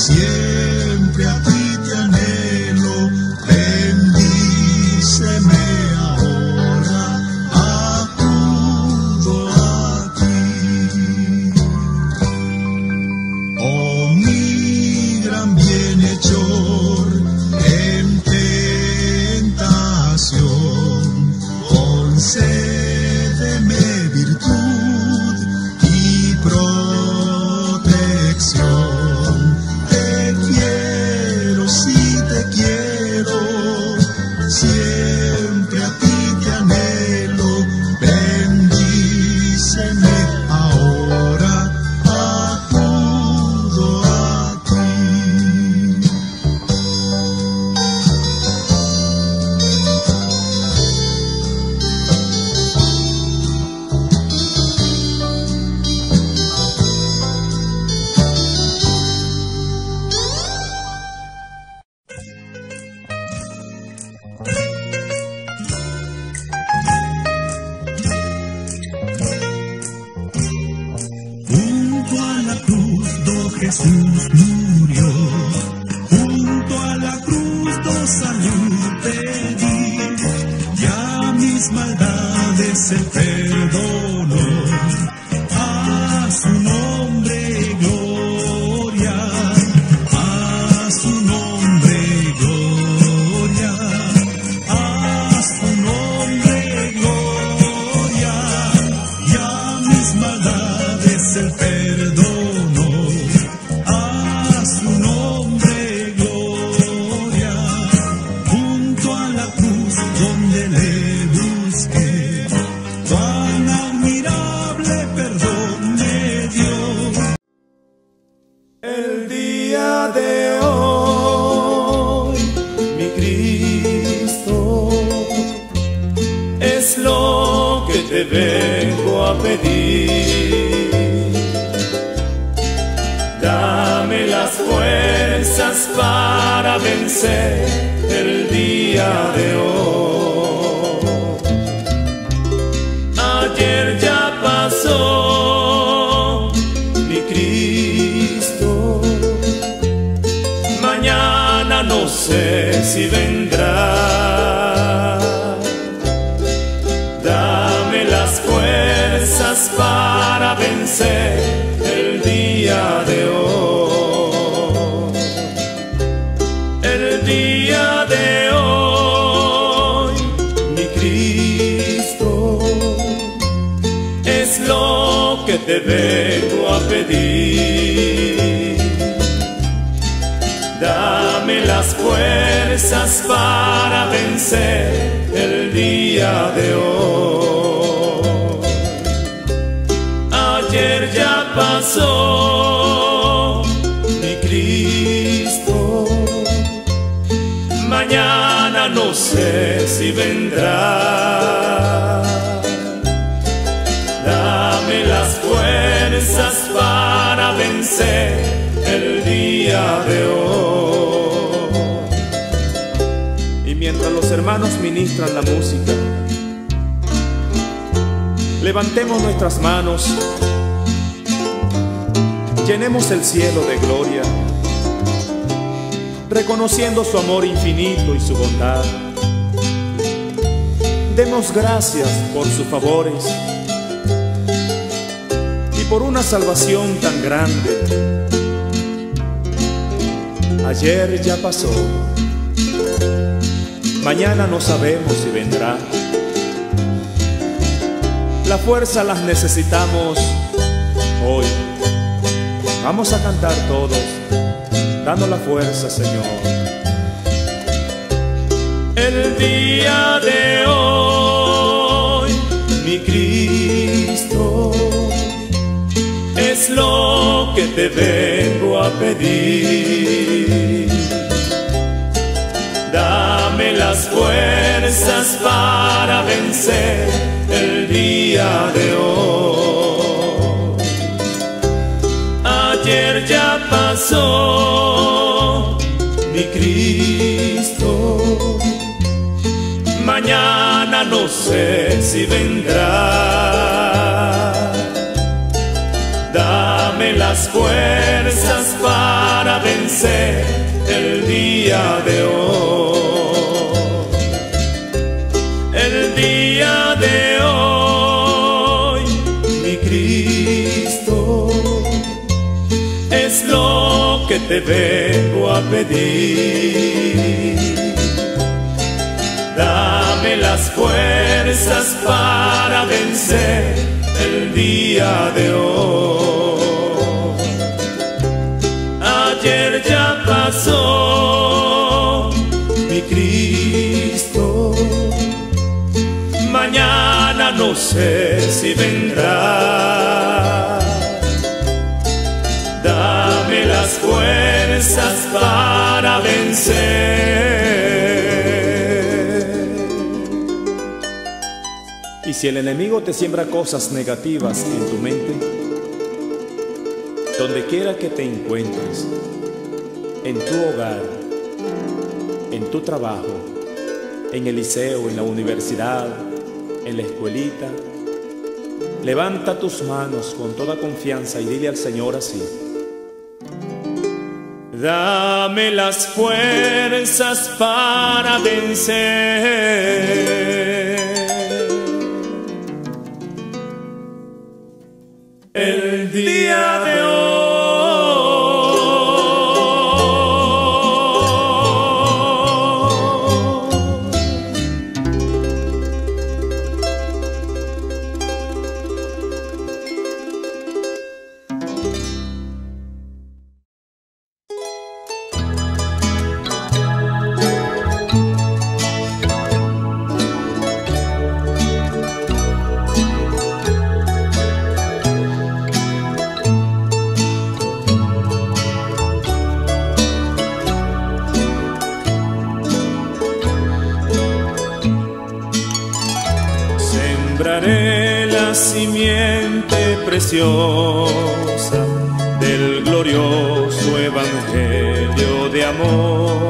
Speaker 2: siempre a ti te anhelo, bendíceme ahora, acudo a ti. Oh mi gran bienhechor, en tentación, concédeme virtud y protección. Te quiero, sí te quiero, siempre a ti te anhelo, bendíceme ahora, acudo a ti. Junto a la cruz do Jesús murió, junto a la cruz do salud pedí, ya mis maldades él perdonó, a su nombre gloria, a su nombre gloria, a su nombre gloria, ya mis maldades él perdonó, a su nombre gloria, junto a la cruz donde le busqué, cuán admirable perdón me dio.
Speaker 1: El día de hoy, mi Cristo, es lo que te vengo a pedir. Dame las fuerzas para vencer el día de hoy. Ayer ya pasó, mi Cristo, mañana no sé si vendrá. Dame las fuerzas para vencer el día de hoy. El día de hoy, mi Cristo, es lo que te vengo a pedir. Dame las fuerzas para vencer el día de hoy. Ayer ya pasó, mi Cristo, mañana no sé si vendrá. Dame las fuerzas para vencer el día de hoy. Y mientras los hermanos ministran la música, levantemos nuestras manos, llenemos el cielo de gloria, reconociendo su amor infinito y su bondad. Demos gracias por sus favores y por una salvación tan grande. Ayer ya pasó, mañana no sabemos si vendrá. La fuerza las necesitamos hoy. Vamos a cantar todos, dando la fuerza, Señor. El día de hoy, mi Cristo, es lo que te vengo a pedir. Dame las fuerzas para vencer el día de hoy. Ayer ya pasó, mi Cristo, mañana no sé si vendrá. Dame las fuerzas para vencer el día de hoy. El día de hoy, mi Cristo, es lo que te vengo a pedir. Dame las fuerzas para vencer el día de hoy. Ayer ya pasó, mi Cristo, mañana no sé si vendrá. Dame las fuerzas para vencer.
Speaker 7: Y si el enemigo te siembra cosas negativas en tu mente, donde quiera que te encuentres, en tu hogar, en tu trabajo, en el liceo, en la universidad, en la escuelita, levanta tus manos con toda confianza y dile al Señor así:
Speaker 1: dame las fuerzas para vencer el día de hoy. Sembraré la simiente preciosa del glorioso evangelio de amor.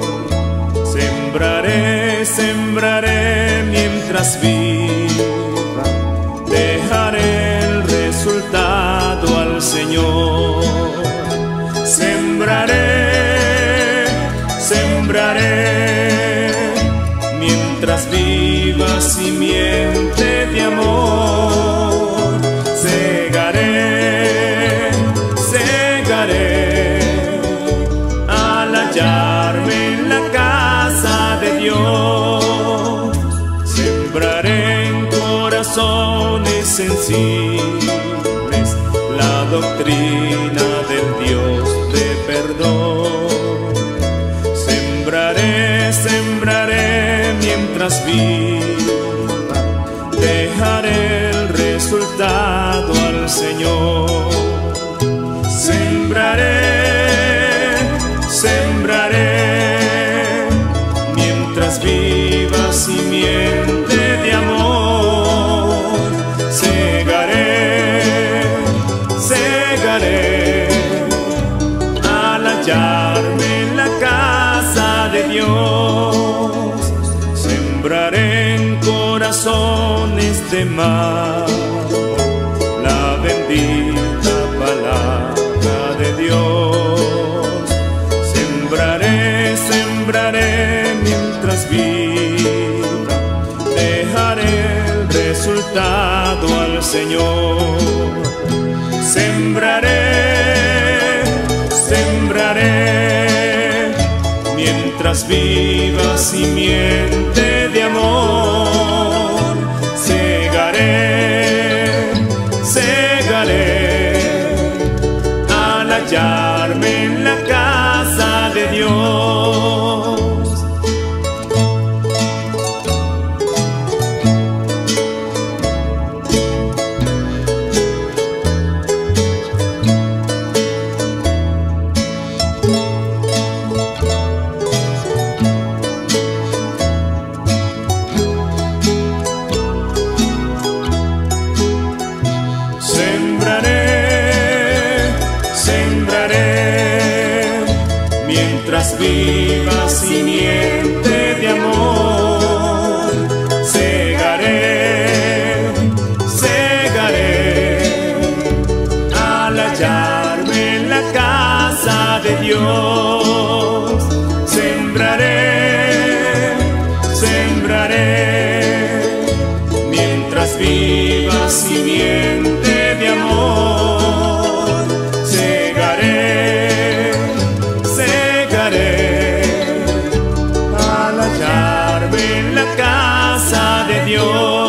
Speaker 1: Sembraré, sembraré mientras viva, dejaré el resultado al Señor. Sembraré, sembraré mientras viva simiente de amor. Segaré, segaré al hallarme en la casa de Dios. Sembraré en corazones sensibles la doctrina del Dios de perdón. Sembraré, sembraré mientras viva, dejaré el resultado al Señor. Sembraré, sembraré mientras viva simiente de amor. Segaré, segaré al hallarme en la casa de Dios. Sembraré en corazones de mármol la bendita palabra de Dios. Sembraré, sembraré mientras viva, dejaré el resultado al Señor. Sembraré, sembraré mientras viva simiente de amor. Segaré, segaré al hallarme en la casa de Dios. Viva simiente de amor. Segaré, segaré al hallarme en la casa de Dios. Dios. Sembraré, sembraré, mientras viva simiente de amor. Segaré, segaré, al hallarme en la casa de Dios.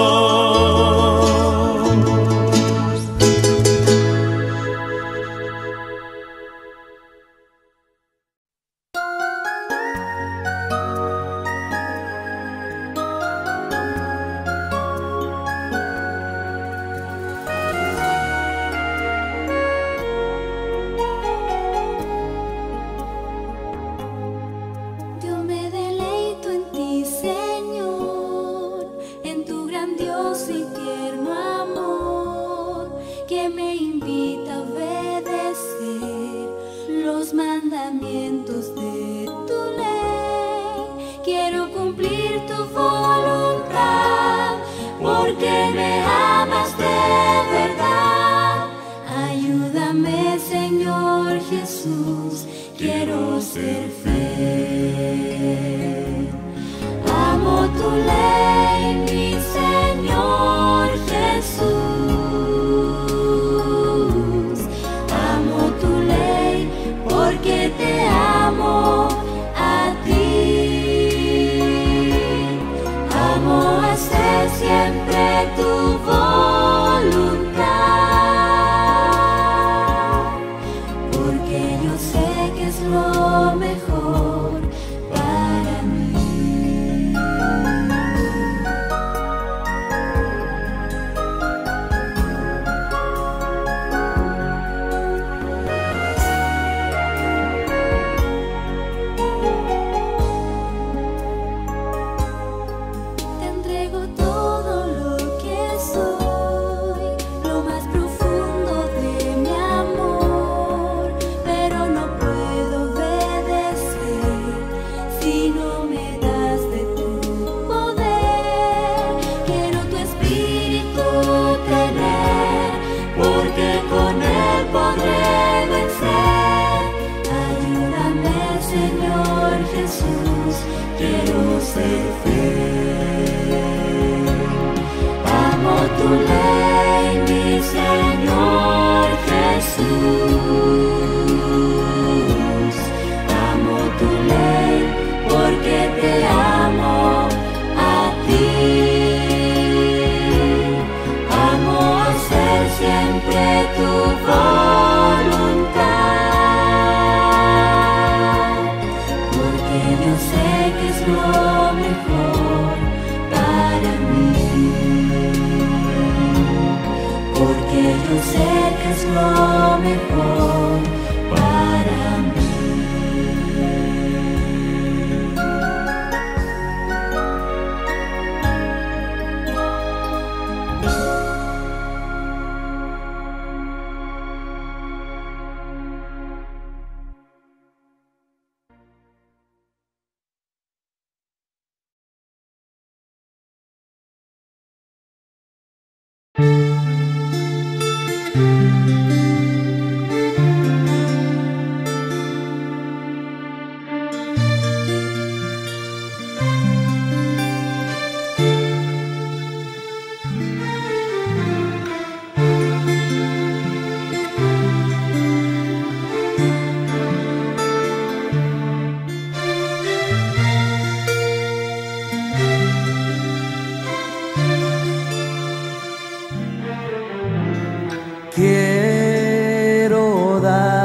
Speaker 5: Quiero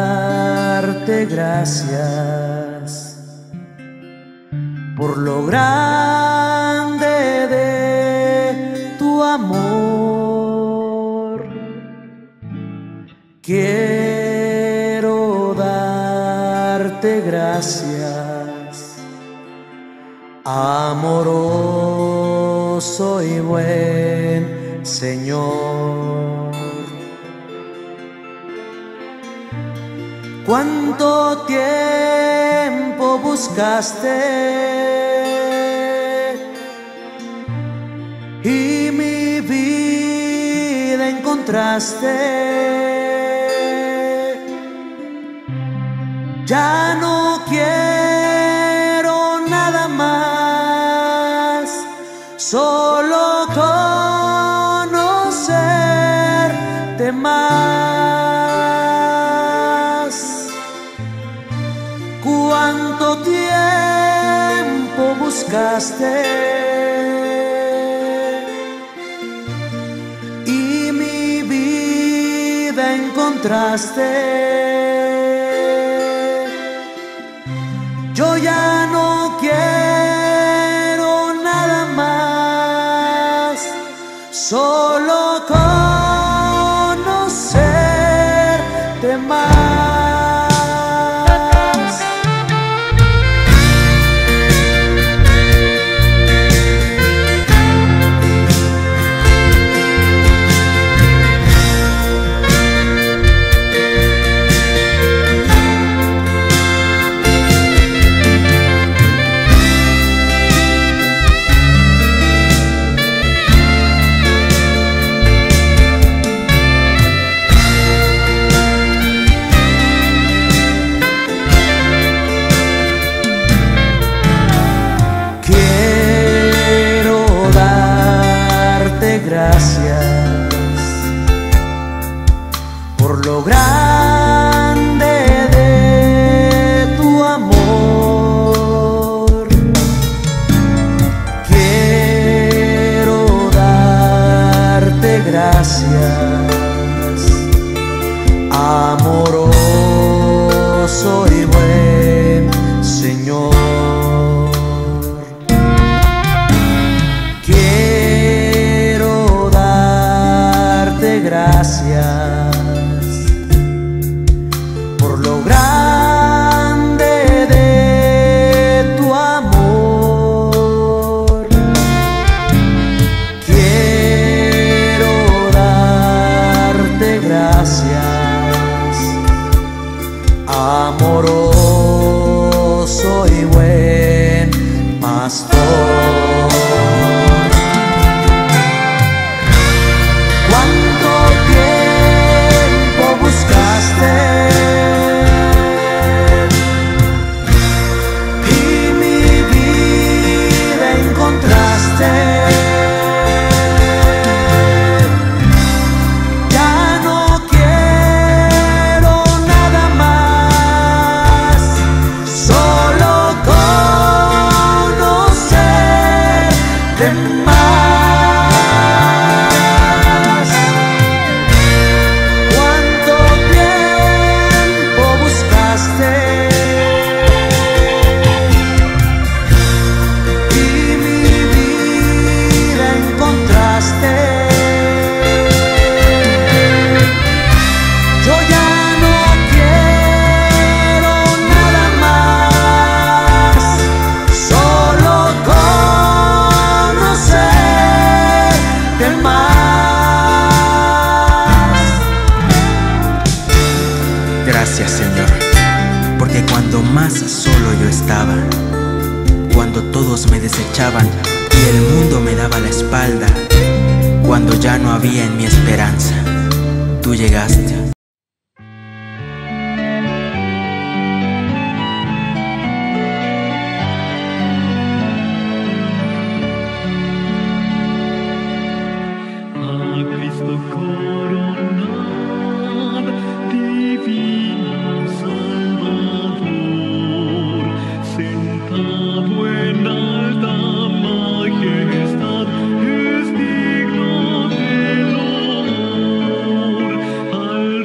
Speaker 5: darte gracias por lo grande de tu amor. Quiero darte gracias, amoroso y buen Señor. ¿Cuánto tiempo buscaste y mi vida encontraste? Ya no quiero nada más, solo conocerte más. ¿Cuánto tiempo buscaste y mi vida encontraste? Yo ya no quiero nada más, solo conocerte más. Gracias por lo grande de tu amor. Quiero darte gracias, amoroso y buen Señor. Gracias por lo grande de tu amor. Quiero darte gracias, amoroso y buen pastor. Y mi vida encontraste. Ya no quiero nada más, solo conocerte más.
Speaker 8: Gracias, Señor, porque cuando más solo yo estaba, cuando todos me desechaban y el mundo me daba la espalda, cuando ya no había en mi esperanza, tú llegaste.
Speaker 6: Al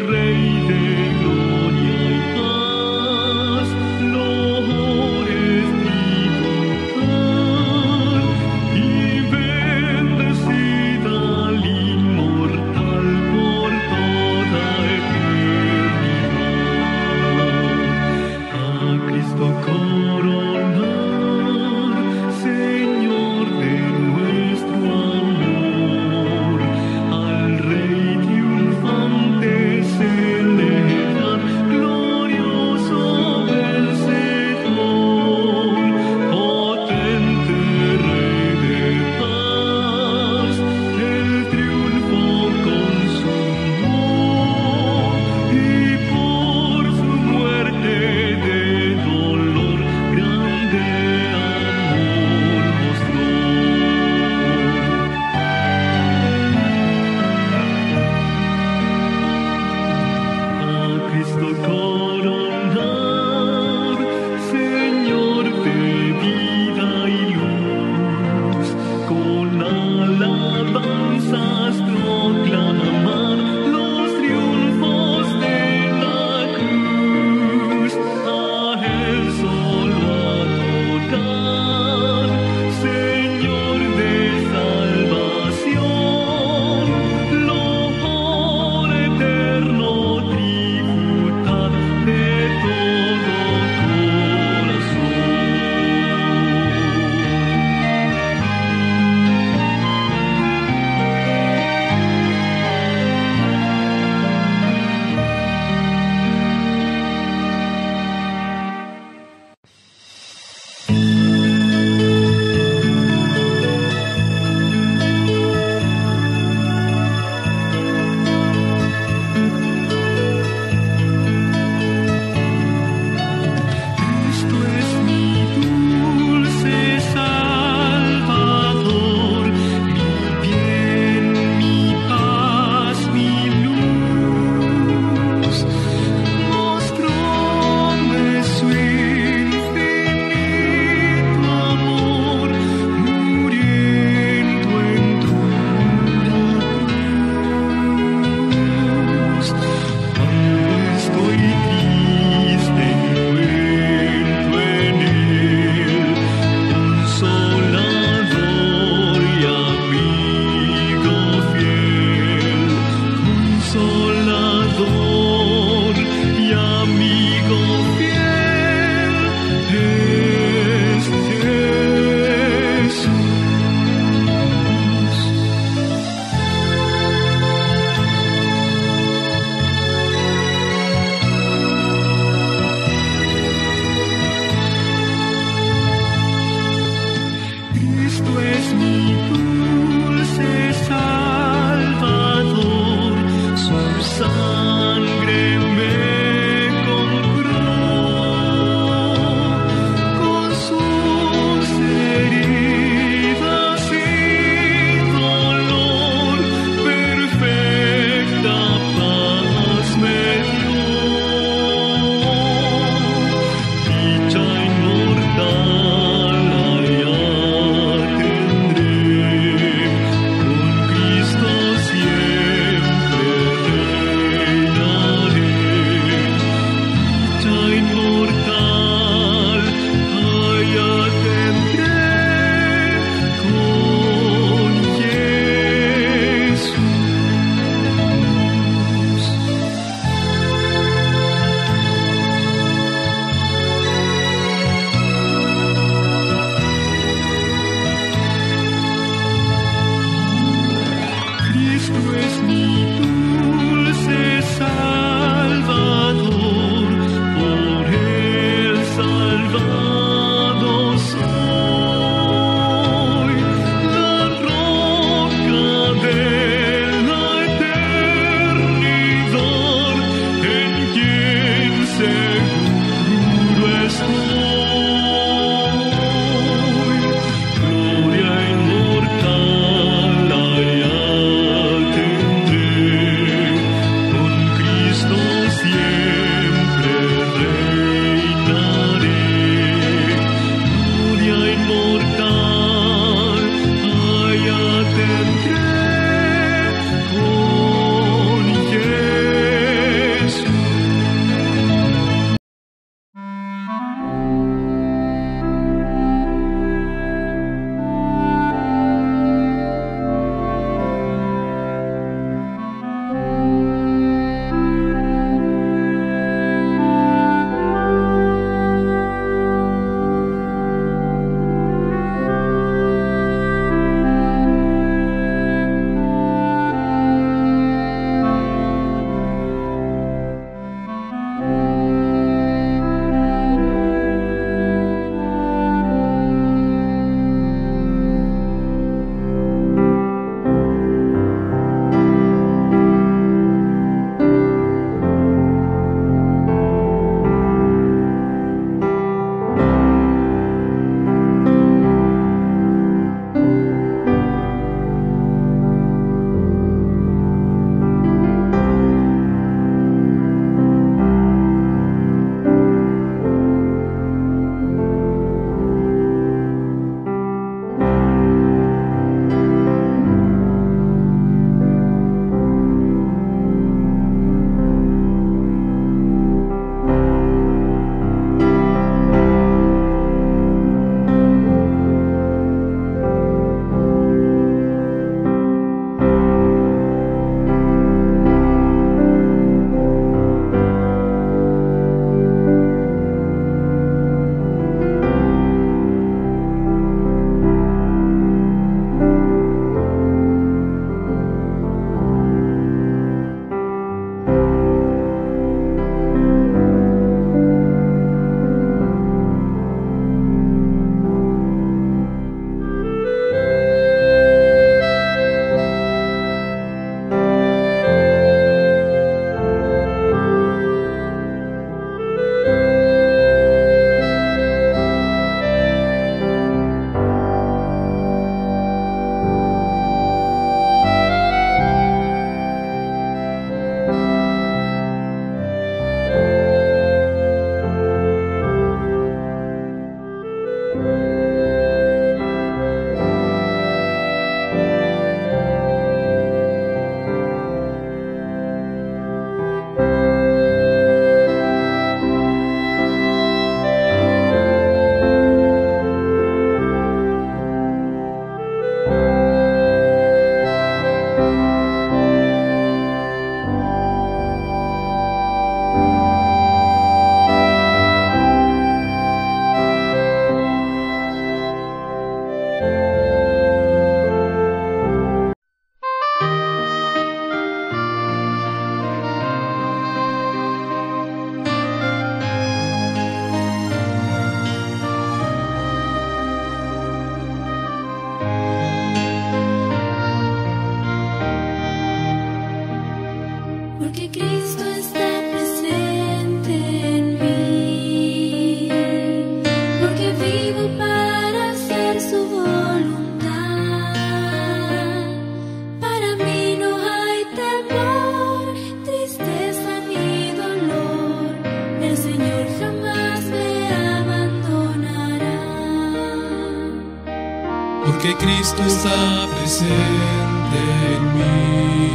Speaker 9: porque Cristo está presente en mí,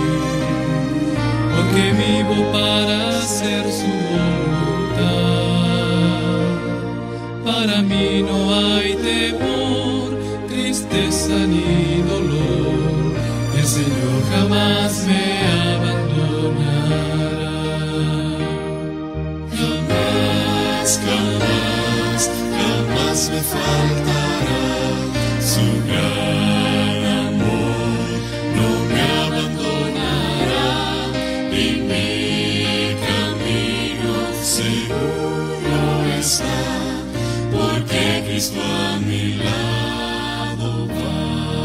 Speaker 9: porque vivo para hacer su voluntad. Para mí no hay temor, tristeza ni dolor, el Señor jamás me abandonará. Jamás, jamás, jamás me faltará su gran amor, no me abandonará, y mi camino seguro está, Cristo a mi lado va.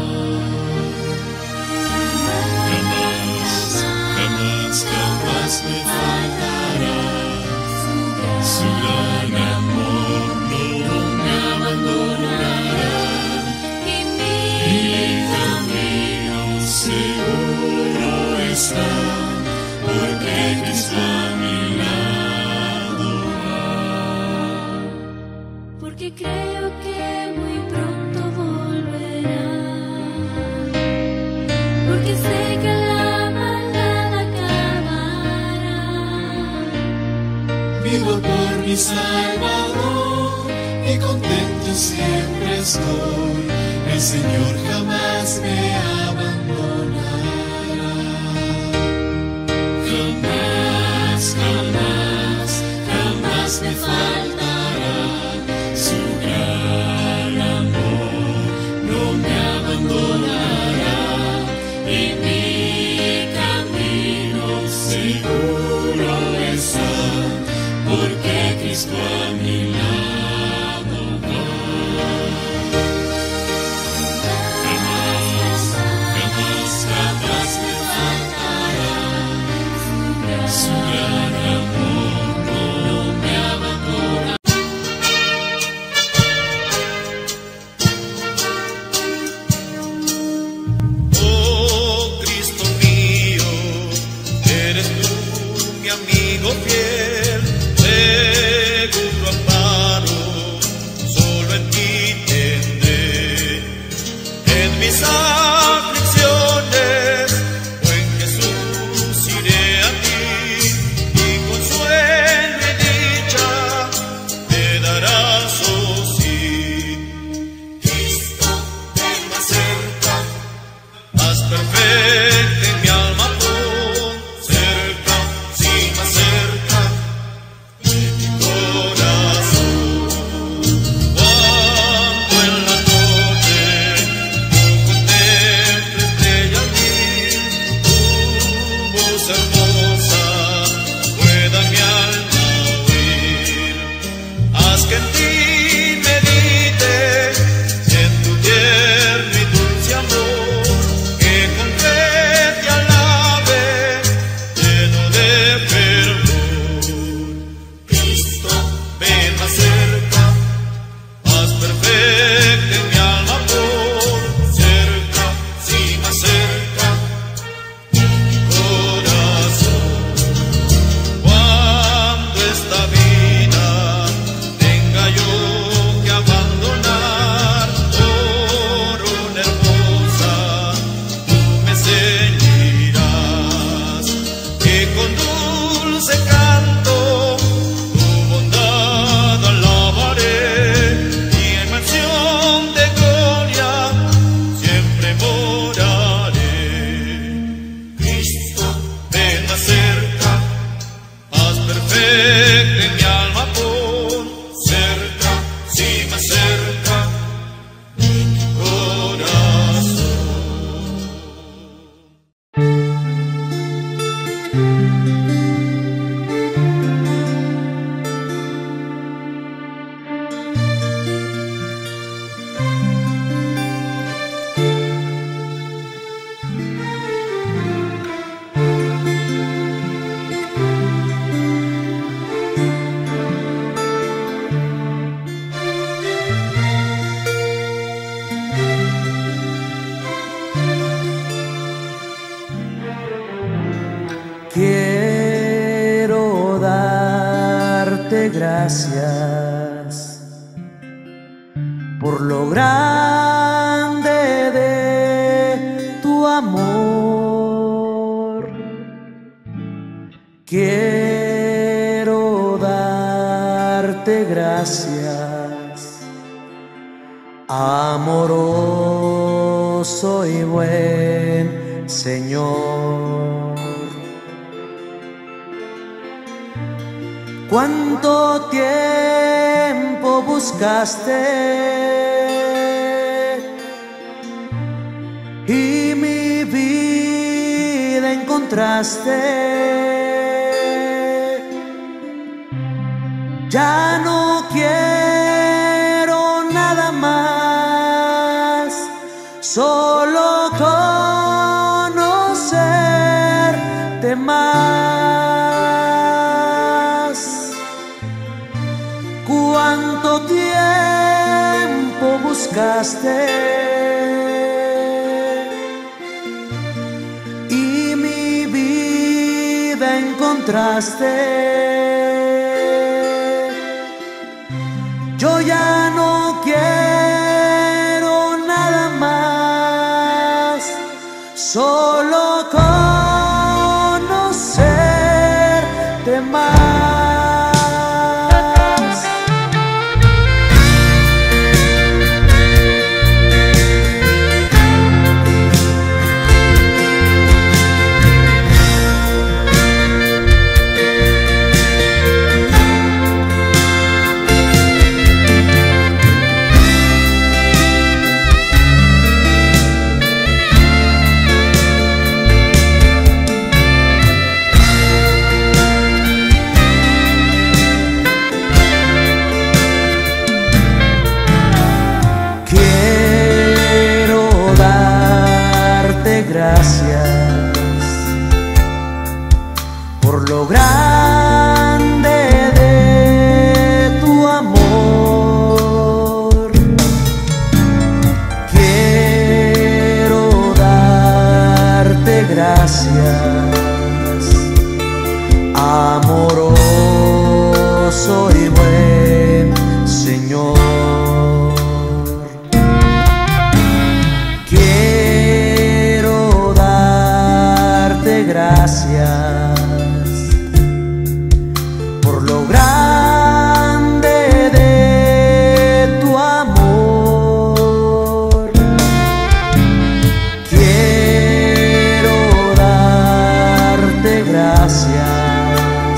Speaker 9: Jamás, jamás, jamás me faltará. Su gran amor no me abandonará. Y mi camino seguro está, porque Cristo a mi lado va.
Speaker 10: Porque creo que muy pronto volverá. Porque sé que la maldad acabará.
Speaker 9: Vivo por mi Salvador y contento siempre estoy. El Señor jamás me abandonará. Jamás, jamás, jamás me faltará. Su gran amor no me abandonará. Y mi camino seguro está, porque Cristo a mi lado va. Jamás, jamás, jamás me faltará. Su gran amor no me abandona.
Speaker 3: Oh Cristo mío, eres tú mi amigo fiel, seguro amparo, solo en ti tendré. En mis aflicciones, buen Jesús, iré a ti, y consuelo y dicha me darás, oh sí. Cristo, ven más cerca, haz perfecta en mi alma pon, cerca, sí, más cerca de mi corazón. Cuando en la noche tú contemples estrellas mil, tu voz hermosa pueda mi alma oír. Haz que en ti medite, en tu tierno y dulce amor, que con fe te alabe, lleno de fervor. Cristo, ven más cerca, haz perfecta en mi alma por, cerca, sí, más cerca de mi corazón. Cuando esta vida tenga yo que abandonar por una hermosa, tú me ceñirás, que con dulce canto tu bondad alabaré, y en mansión de gloria siempre moraré. Cristo, ven más cerca, haz perfecta en mi alma pon, cerca, sí, más cerca de mi corazón.
Speaker 5: Quiero darte gracias por lo grande de tu amor. Quiero darte gracias, amoroso y buen Señor. ¿Cuánto tiempo buscaste y mi vida encontraste? Ya no quiero nada solo conocerte más. ¿Cuánto tiempo buscaste y mi vida encontraste? Yo ya no quiero nada más, solo conocerte más. Gracias por lo grande de tu amor. Quiero darte gracias, amoroso y buen Señor. Gracias por lo grande de tu amor. Quiero darte gracias,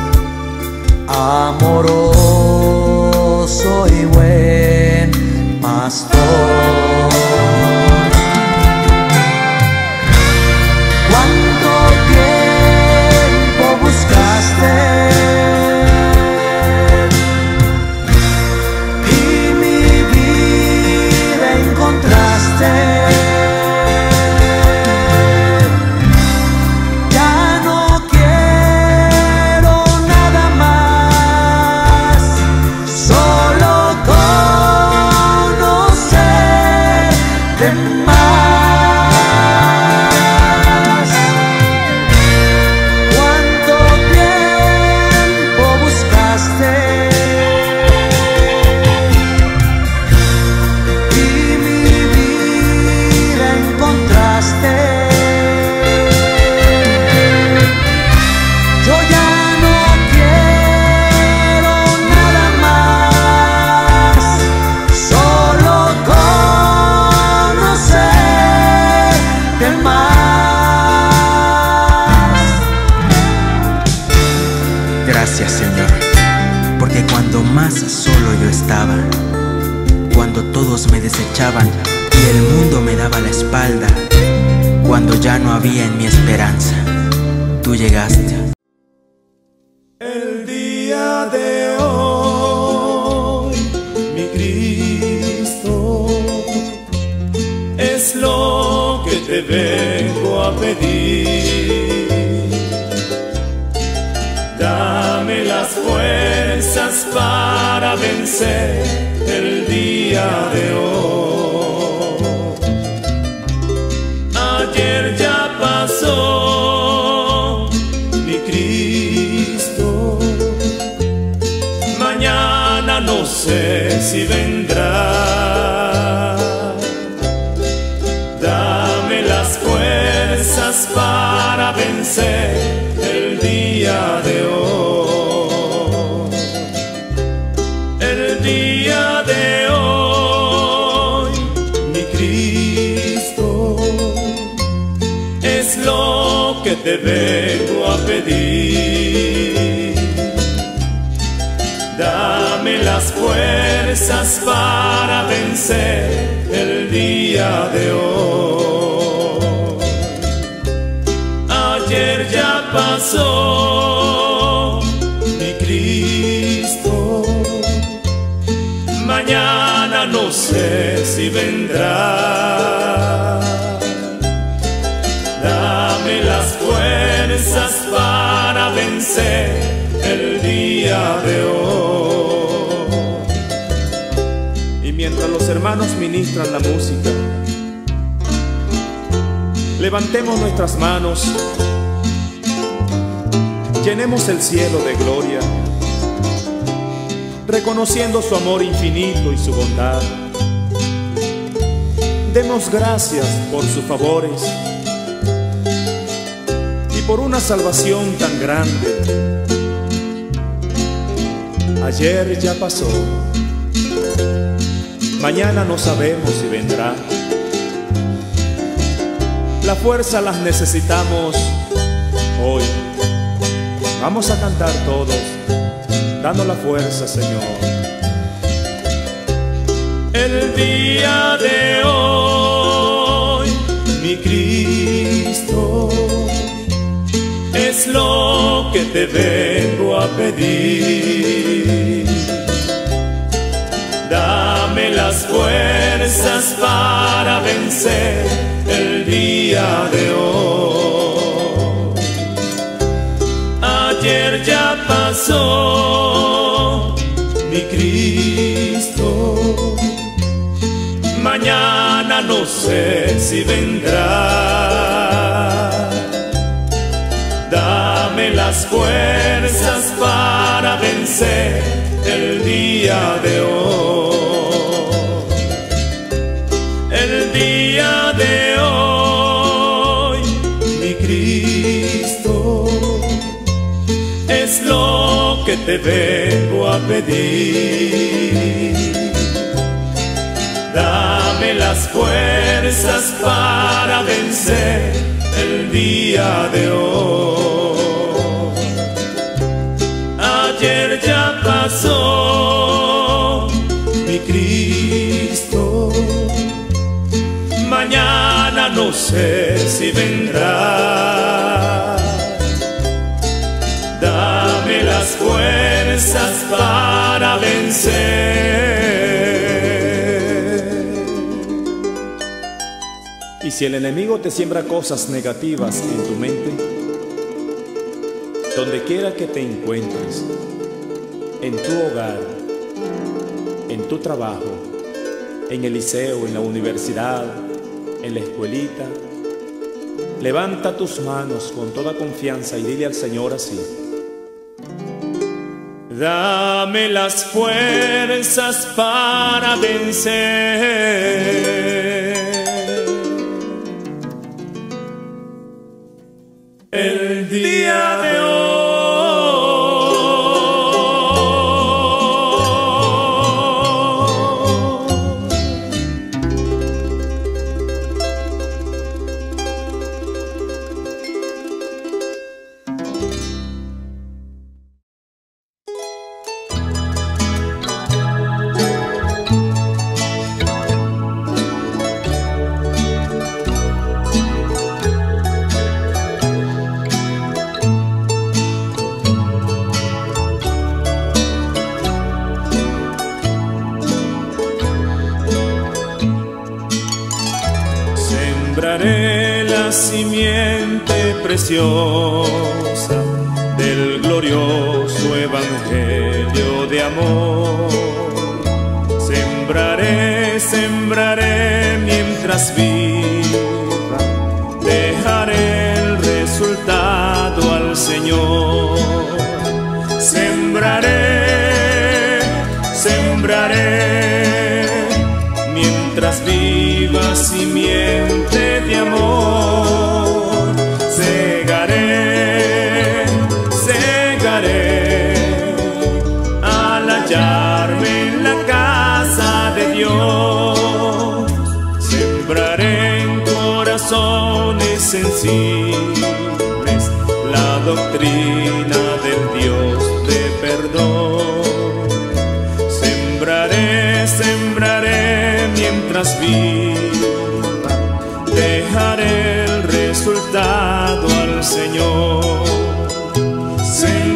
Speaker 5: amoroso y buen pastor. Gracias, Señor, porque cuando más solo yo estaba, cuando todos me desechaban y el mundo me daba la espalda, cuando ya no había en mi esperanza, tú llegaste.
Speaker 1: El día de hoy, mi Cristo, es lo que te vengo a pedir. Dame las fuerzas para vencer el día de hoy. Ayer ya pasó, mi Cristo, mañana no sé si vendrá. Dame las fuerzas para vencer el día de hoy. El día de hoy, mi Cristo, es lo que te vengo a pedir. Dame las fuerzas para vencer el día de hoy. Ayer ya pasó, mi Cristo, mañana mañana no sé si vendrá. Dame las fuerzas para vencer el día de hoy.
Speaker 7: Y mientras los hermanos ministran la música, levantemos nuestras manos, llenemos el cielo de gloria, reconociendo su amor infinito y su bondad. Demos gracias por sus favores y por una salvación tan grande. Ayer ya pasó, mañana no sabemos si vendrá. La fuerza las necesitamos hoy. Vamos a cantar todos, dando la fuerza, Señor.
Speaker 1: El día de hoy, mi Cristo, es lo que te vengo a pedir. Dame las fuerzas para vencer el día de hoy. Ayer ya pasó, mi Cristo, mañana no sé si vendrá. Dame las fuerzas para vencer el día de hoy. El día de hoy, mi Cristo, es lo que te vengo a pedir. Dame las fuerzas para vencer el día de hoy. Ayer ya pasó, mi Cristo, mañana no sé si vendrá. Dame las fuerzas para vencer.
Speaker 7: Y si el enemigo te siembra cosas negativas en tu mente, donde quiera que te encuentres, en tu hogar, en tu trabajo, en el liceo, en la universidad, en la escuelita, levanta tus manos con toda confianza y dile al Señor así:
Speaker 1: dame las fuerzas para vencer el día de hoy. Sembraré la simiente preciosa del glorioso evangelio de amor. Sembraré, sembraré mientras viva, dejaré el resultado al Señor. Sembraré, sembraré mientras viva simiente de amor. Segaré, segaré al hallarme en la casa de Dios. Sembraré en corazones sensibles la doctrina del Dios de perdón. Sembraré, sembraré mientras viva, dejaré el resultado al Señor.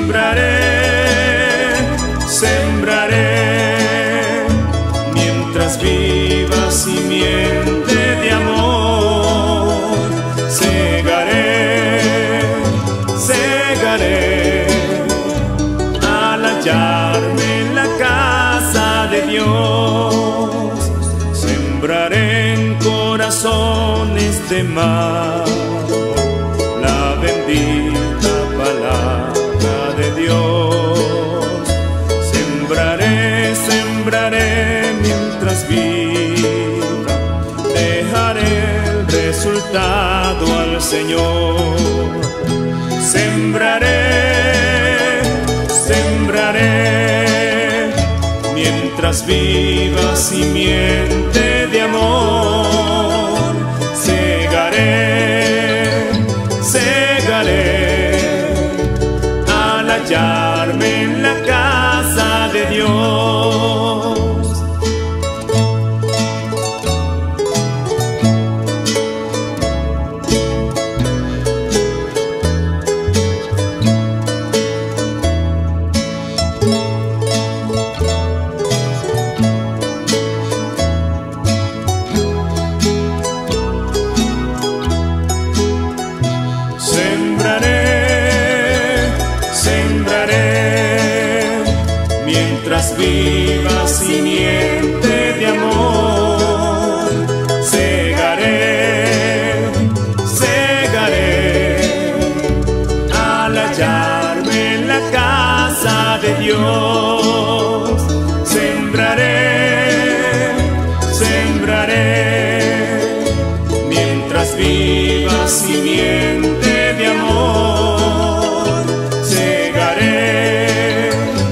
Speaker 1: Sembraré, sembraré mientras mientras viva simiente de amor, segaré, segaré, al hallarme en la casa de Dios, sembraré en corazones de mar la bendita palabra de Dios. Sembraré, sembraré mientras viva, dejaré el resultado al Señor. Sembraré, sembraré mientras viva simiente de amor, segaré, segaré, al hallarme en la casa de Dios. Mientras viva simiente de amor, segaré, segaré, al hallarme en la casa de Dios. Sembraré, sembraré, mientras viva simiente de amor, segaré,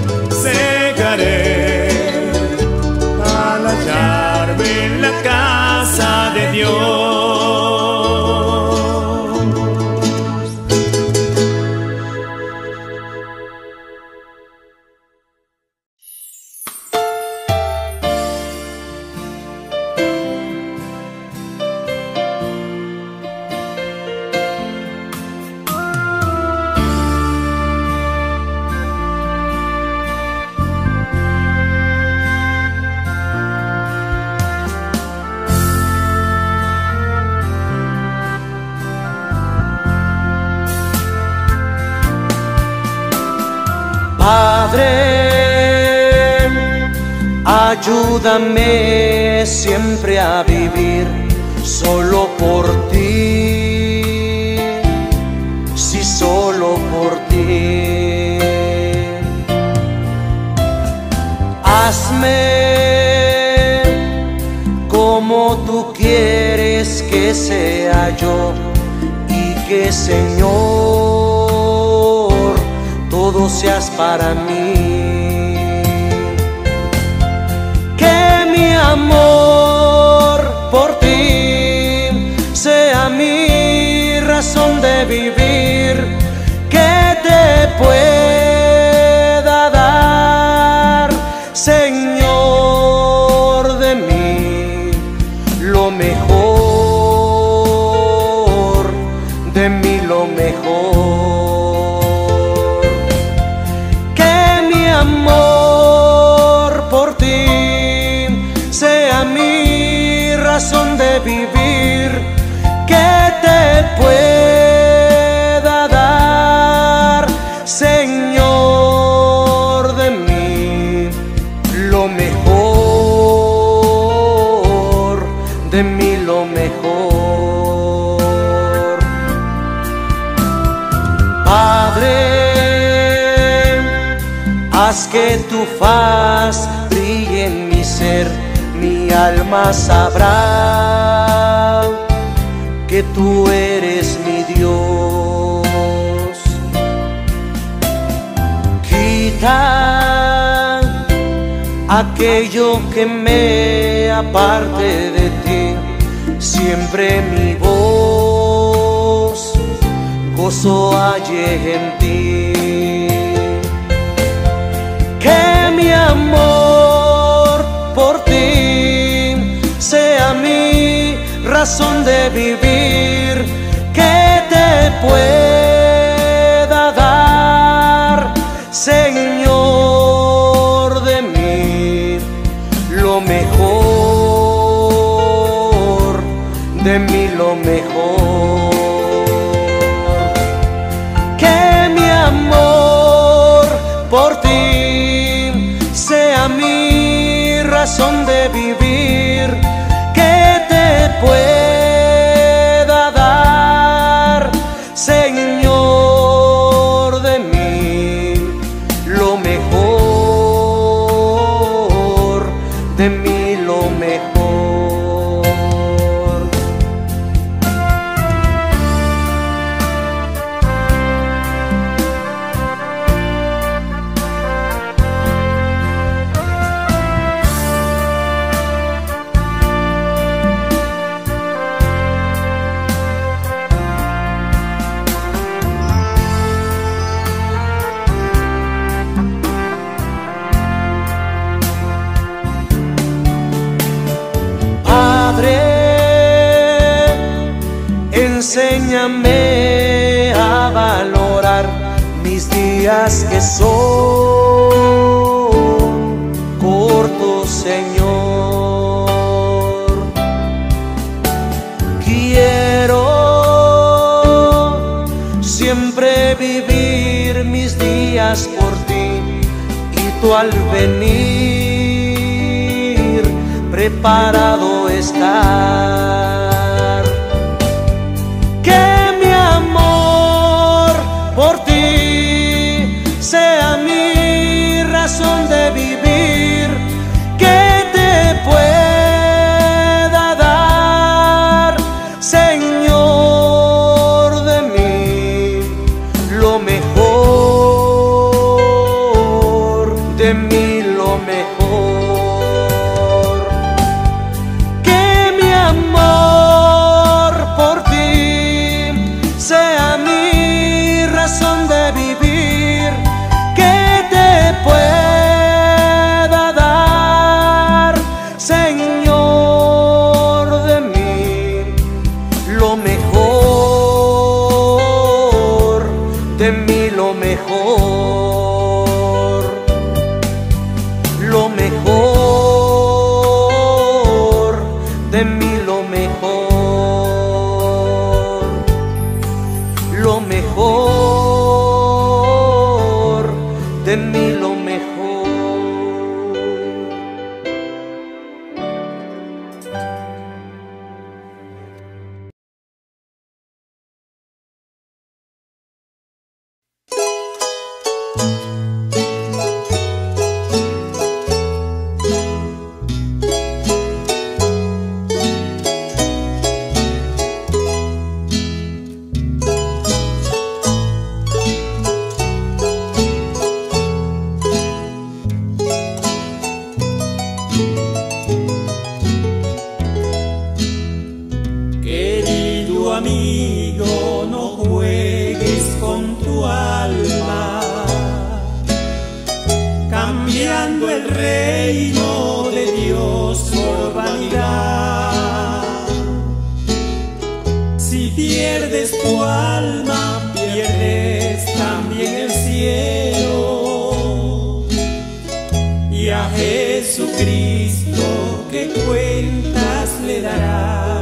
Speaker 1: al hallarme en la casa de Dios.
Speaker 11: Padre, ayúdame siempre a vivir solo por ti, sí, solo por ti. Hazme como tú quieres que sea yo, y que, Señor, todo seas para mí. Que mi amor por ti sea mi razón de vivir, que te pueda dar, Señor, de mí lo mejor, de mí lo mejor. Amor por ti sea mi razón de vivir, que te pueda dar, Señor, de mí lo mejor, de mí lo mejor. Padre, haz que tu faz brille en mi ser, mi alma sabrá que tú eres mi Dios. Quita aquello que me aparte de ti, siempre mi voz gozo halle en ti. Que mi amor por ti sea mi razón de vivir, que te pueda dar, Señor, de mí lo mejor. de mí lo mejor. Que mi amor por ti sea mi razón de vivir, que te pueda dar, Señor, de mí lo mejor, de mí lo mejor. Enséñame a valorar mis días que son cortos, Señor. Quiero siempre vivir mis días por ti, y tú al venir preparado estar. Por ti sea mi razón de vivir, que te pueda dar, Señor, de mí lo mejor, de mí lo mejor. Que mi amor por ti sea mi razón de vivir, que te pueda dar, Señor, de mí lo mejor, de mí lo mejor, lo mejor, de mí lo mejor, lo mejor, de mí lo mejor.
Speaker 1: Amigo, no juegues con tu alma, cambiando el reino de Dios por vanidad. Si pierdes tu alma, pierdes también el cielo, y a Jesucristo ¿qué cuentas le darás?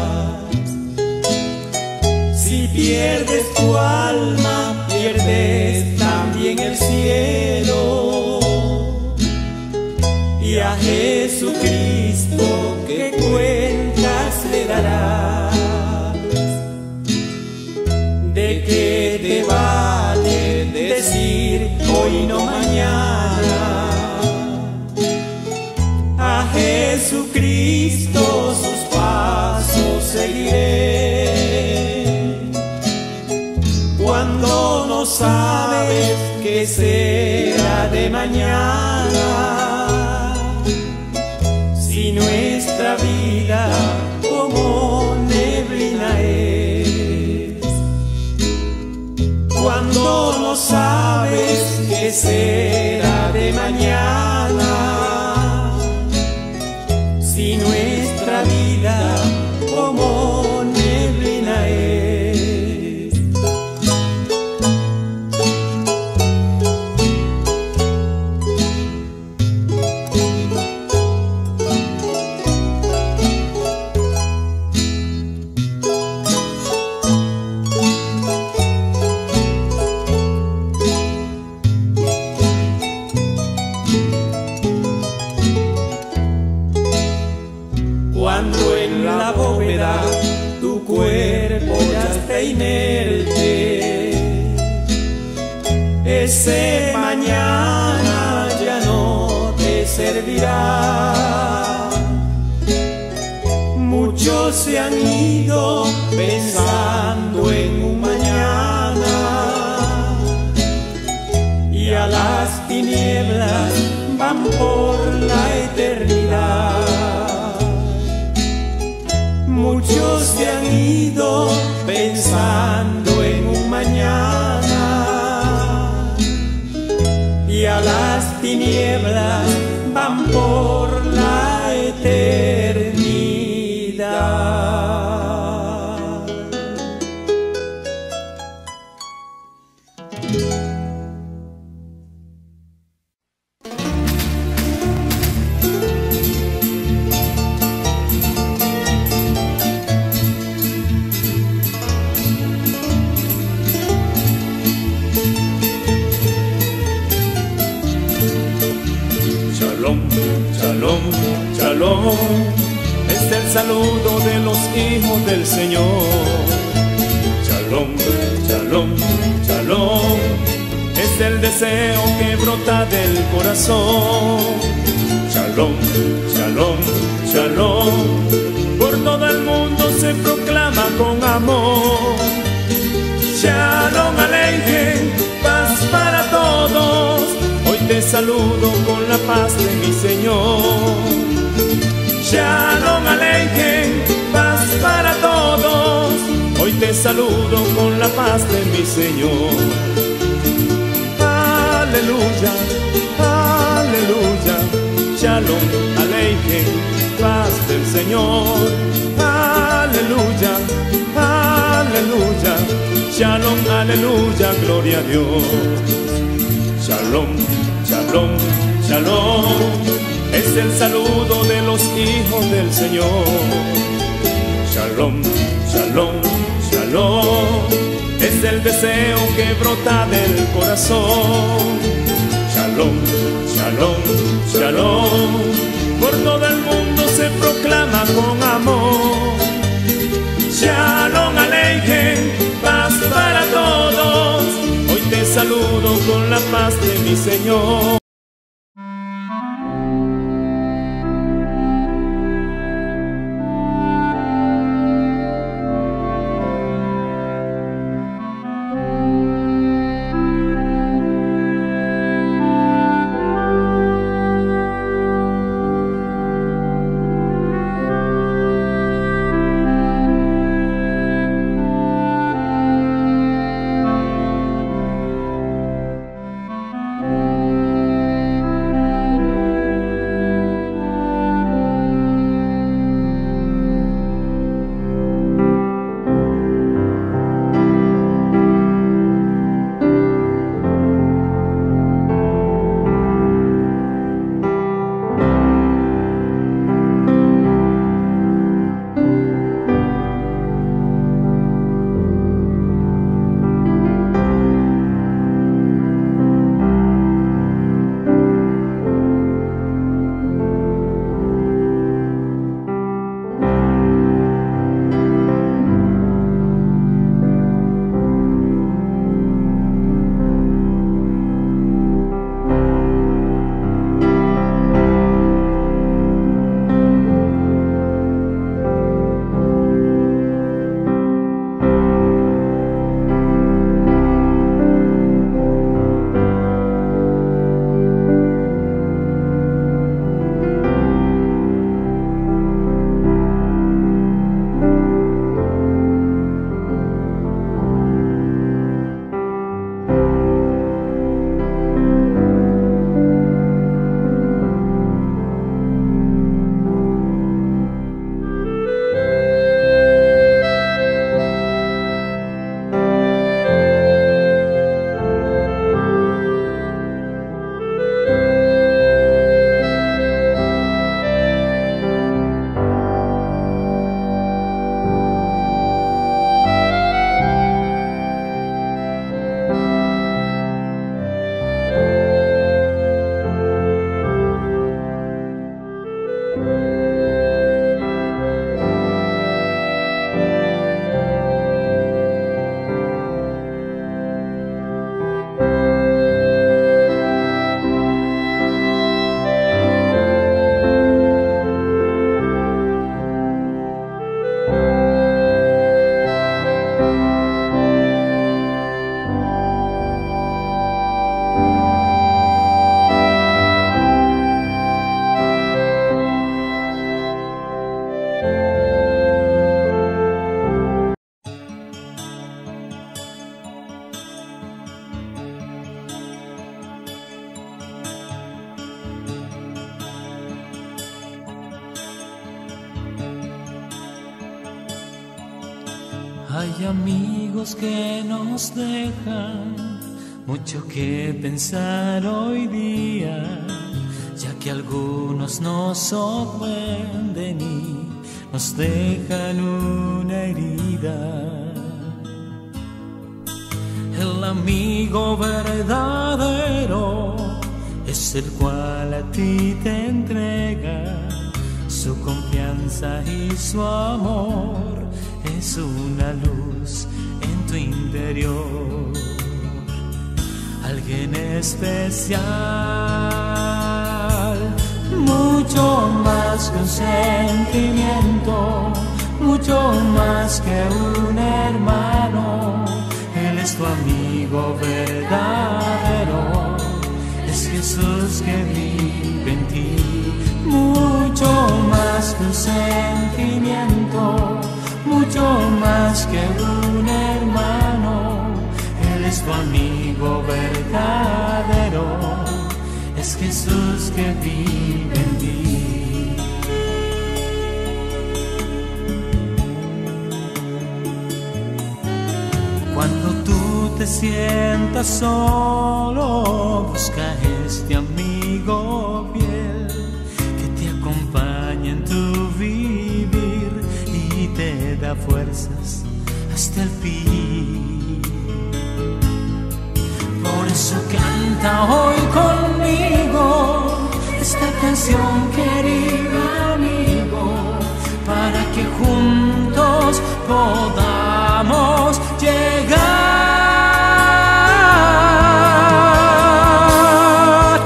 Speaker 1: Si pierdes tu alma, pierdes también el cielo, y a Jesucristo ¿qué cuentas le darás? ¿De qué te vale decir hoy no mañana? A Jesucristo sus pasos seguiré. Cuando no sabes qué será de mañana, si nuestra vida como neblina es. Cuando no sabes qué será de mañana, si nuestra vida como neblina es. cuando en la bóveda tu cuerpo ya está inerte. Ese mañana ya no te servirá. Muchos se han ido pensando en un mañana y a las tinieblas van por la eternidad. Muchos se han ido pensando en un mañana y a las tinieblas van por la eternidad. Shalom, shalom, es el saludo de los hijos del Señor. Shalom, shalom, shalom, es el deseo que brota del corazón. Shalom, shalom, shalom, por todo el mundo se proclama con amor. Shalom Aleichem, paz para todos. Hoy te saludo con la paz de mi Señor. Shalom Aleichem, paz para todos. Hoy te saludo con la paz de mi Señor. Aleluya, aleluya. Shalom Aleichem, paz del Señor. Aleluya, aleluya. Shalom, aleluya, gloria a Dios. Shalom, shalom, shalom, es el saludo de los hijos del Señor. Shalom, shalom, shalom, es el deseo que brota del corazón. Shalom, shalom, shalom, por todo el mundo se proclama con amor. Shalom Aleichem, paz para todos. Hoy te saludo con la paz de mi Señor.
Speaker 12: Hay amigos que nos dejan mucho que pensar hoy día, ya que algunos nos ofenden y nos dejan una herida. El amigo verdadero es el cual a ti te entrega su confianza y su amor. Es una luz en tu interior, alguien especial, mucho más que un sentimiento, mucho más que un hermano. Él es tu amigo verdadero, es Jesús que vive en ti. Mucho más que un sentimiento, mucho más que un hermano. Él es tu amigo verdadero, es Jesús que vive en ti. Cuando tú te sientas solo, busca este amigo fiel que te acompaña en tu vivir y te da fuerzas hasta el fin. Por eso canta hoy conmigo esta canción, querido amigo, para que juntos podamos llegar.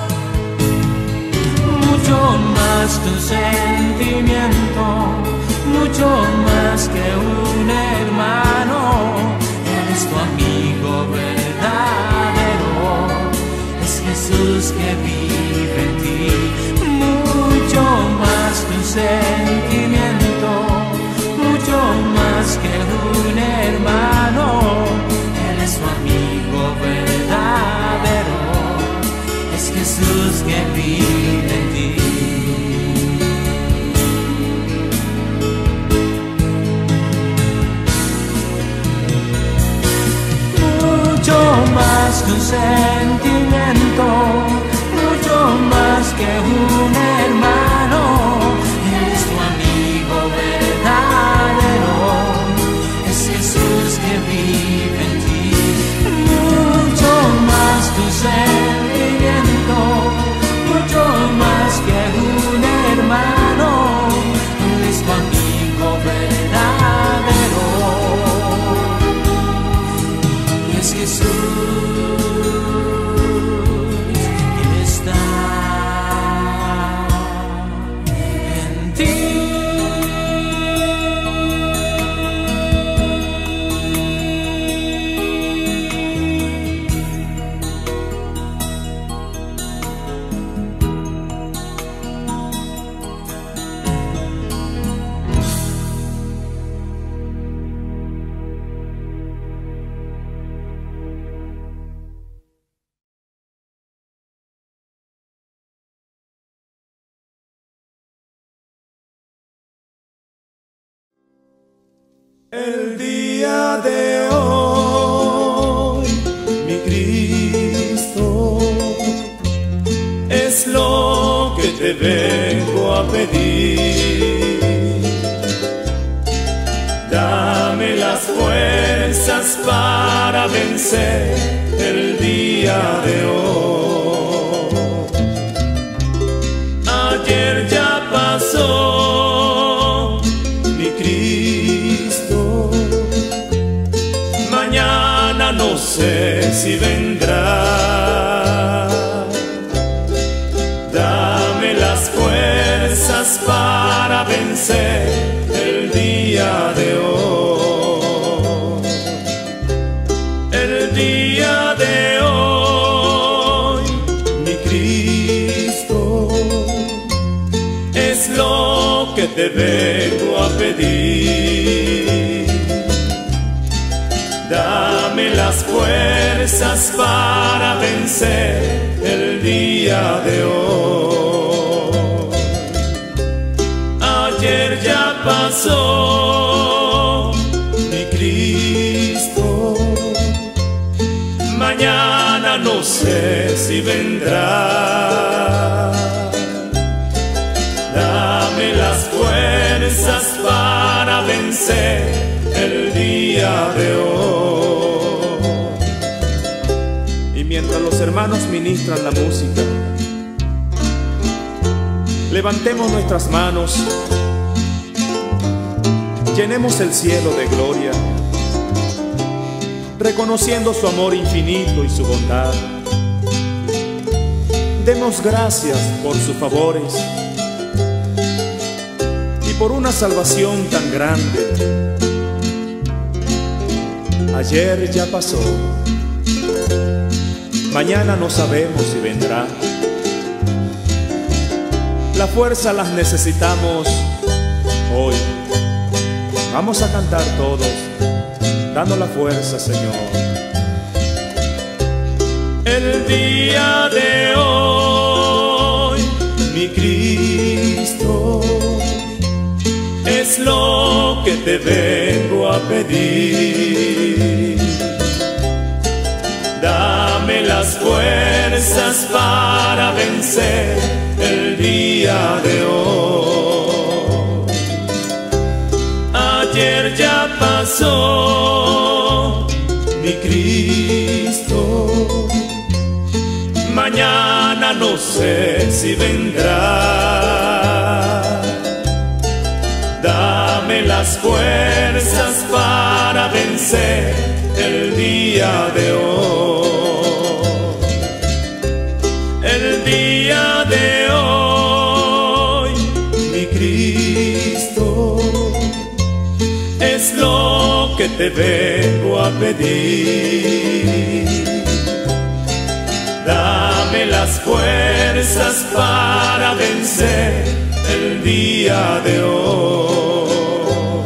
Speaker 12: Mucho más que un sentimiento, mucho más que un hermano. Él es tu amigo verdadero, es Jesús que vive en ti. Mucho más que un sentimiento, mucho más que un hermano. Él es tu amigo verdadero, es Jesús que vive en ti. Mucho más que un sentimiento, mucho más que un hermano. Él es tu amigo verdadero, es Jesús que vive en ti. Mucho más que un sentimiento, mucho más que un hermano. Él es tu amigo verdadero, es Jesús que está en ti.
Speaker 1: El día de hoy, mi Cristo, es lo que te vengo a pedir. Dame las fuerzas para vencer el día de hoy. Ayer ya pasó, mi Cristo, mañana no sé si vendrá. Dame las fuerzas para vencer el día de hoy. El día de hoy, mi Cristo, es lo que te vengo a pedir. Dame las fuerzas para vencer el día de hoy. Ayer ya pasó, mi Cristo, si vendrá. Dame las fuerzas para vencer el día de hoy.
Speaker 7: Y mientras los hermanos ministran la música, levantemos nuestras manos, llenemos el cielo de gloria, reconociendo su amor infinito y su bondad. Demos gracias por sus favores y por una salvación tan grande. Ayer ya pasó, mañana no sabemos si vendrá. La fuerza las necesitamos hoy. Vamos a cantar todos, dando la fuerza, Señor.
Speaker 1: El día de hoy, mi Cristo, es lo que te vengo a pedir. Dame las fuerzas para vencer el día de hoy. Ayer ya pasó, mi Cristo, mañana no sé si vendrá. Dame las fuerzas para vencer el día de hoy. El día de hoy, mi Cristo, es lo que te vengo a pedir. Dame las fuerzas para vencer el día de hoy.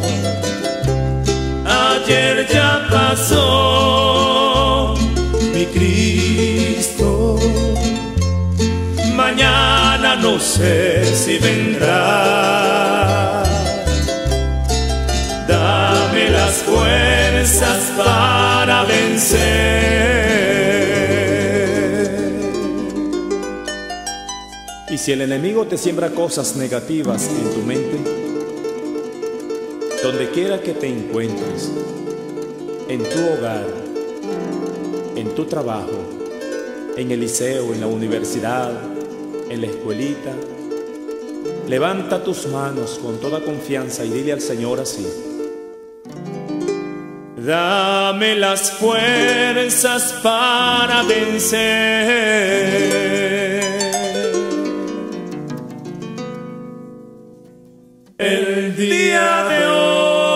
Speaker 1: Ayer ya pasó, mi Cristo, mañana no sé si vendrá. Dame las fuerzas para vencer.
Speaker 7: Y si el enemigo te siembra cosas negativas en tu mente, donde quiera que te encuentres, en tu hogar, en tu trabajo, en el liceo, en la universidad, en la escuelita, levanta tus manos con toda confianza y dile al Señor así:
Speaker 1: dame las fuerzas para vencer el día de hoy.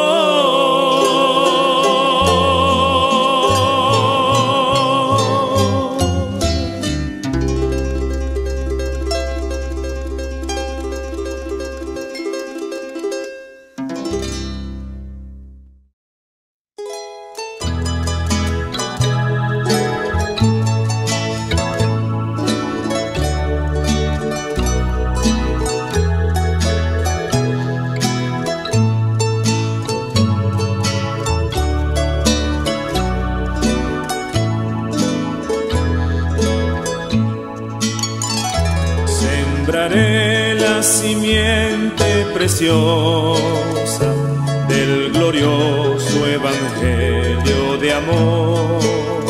Speaker 1: Sembraré la simiente preciosa del glorioso evangelio de amor.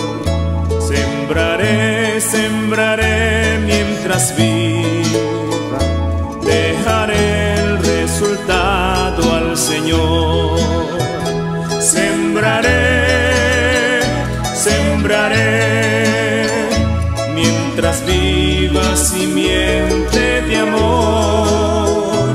Speaker 1: Sembraré, sembraré mientras viva, dejaré el resultado al Señor. Sembraré, sembraré mientras viva simiente de amor.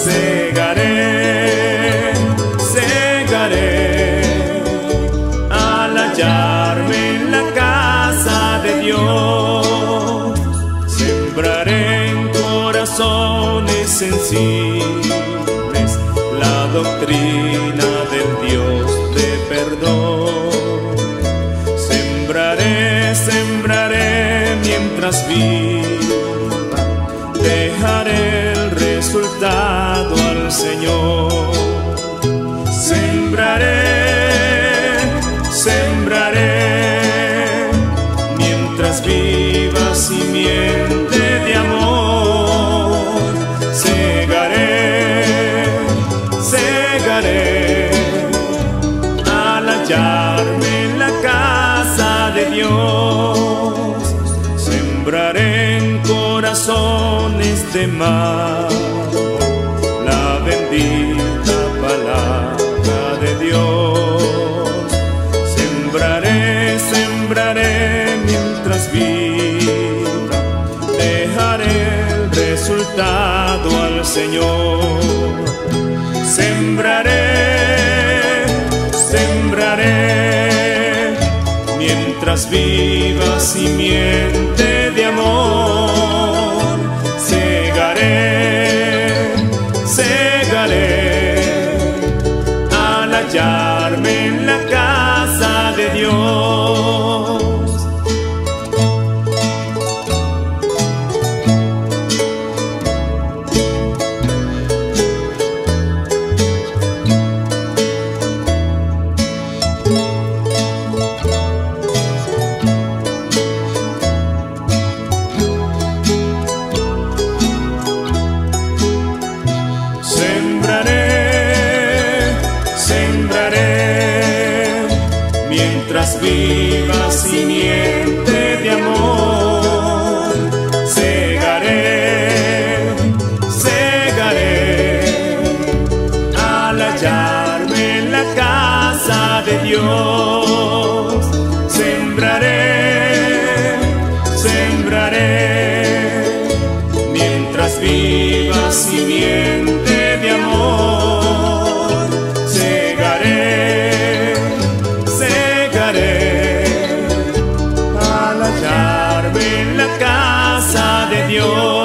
Speaker 1: Segaré, segaré al hallarme en la casa de Dios. Sembraré en corazones sensibles la doctrina del Dios de perdón. Sembraré, sembraré mientras viva, dejaré el resultado al Señor. Sembraré, sembraré mientras viva sin segaré al hallarme en la casa de Dios. Sembraré en corazones de mar la bendita palabra de Dios. Sembraré, sembraré mientras viva, dejaré el resultado al Señor. Sembraré, sembraré mientras viva simiente de amor. Segaré, segaré al hallarme en la casa de Dios. Viva simiente de amor. Segaré, segaré al hallarme en la casa de Dios. Sembraré, sembraré mientras viva simiente de amor. Segaré, al hallarme en la casa de Dios.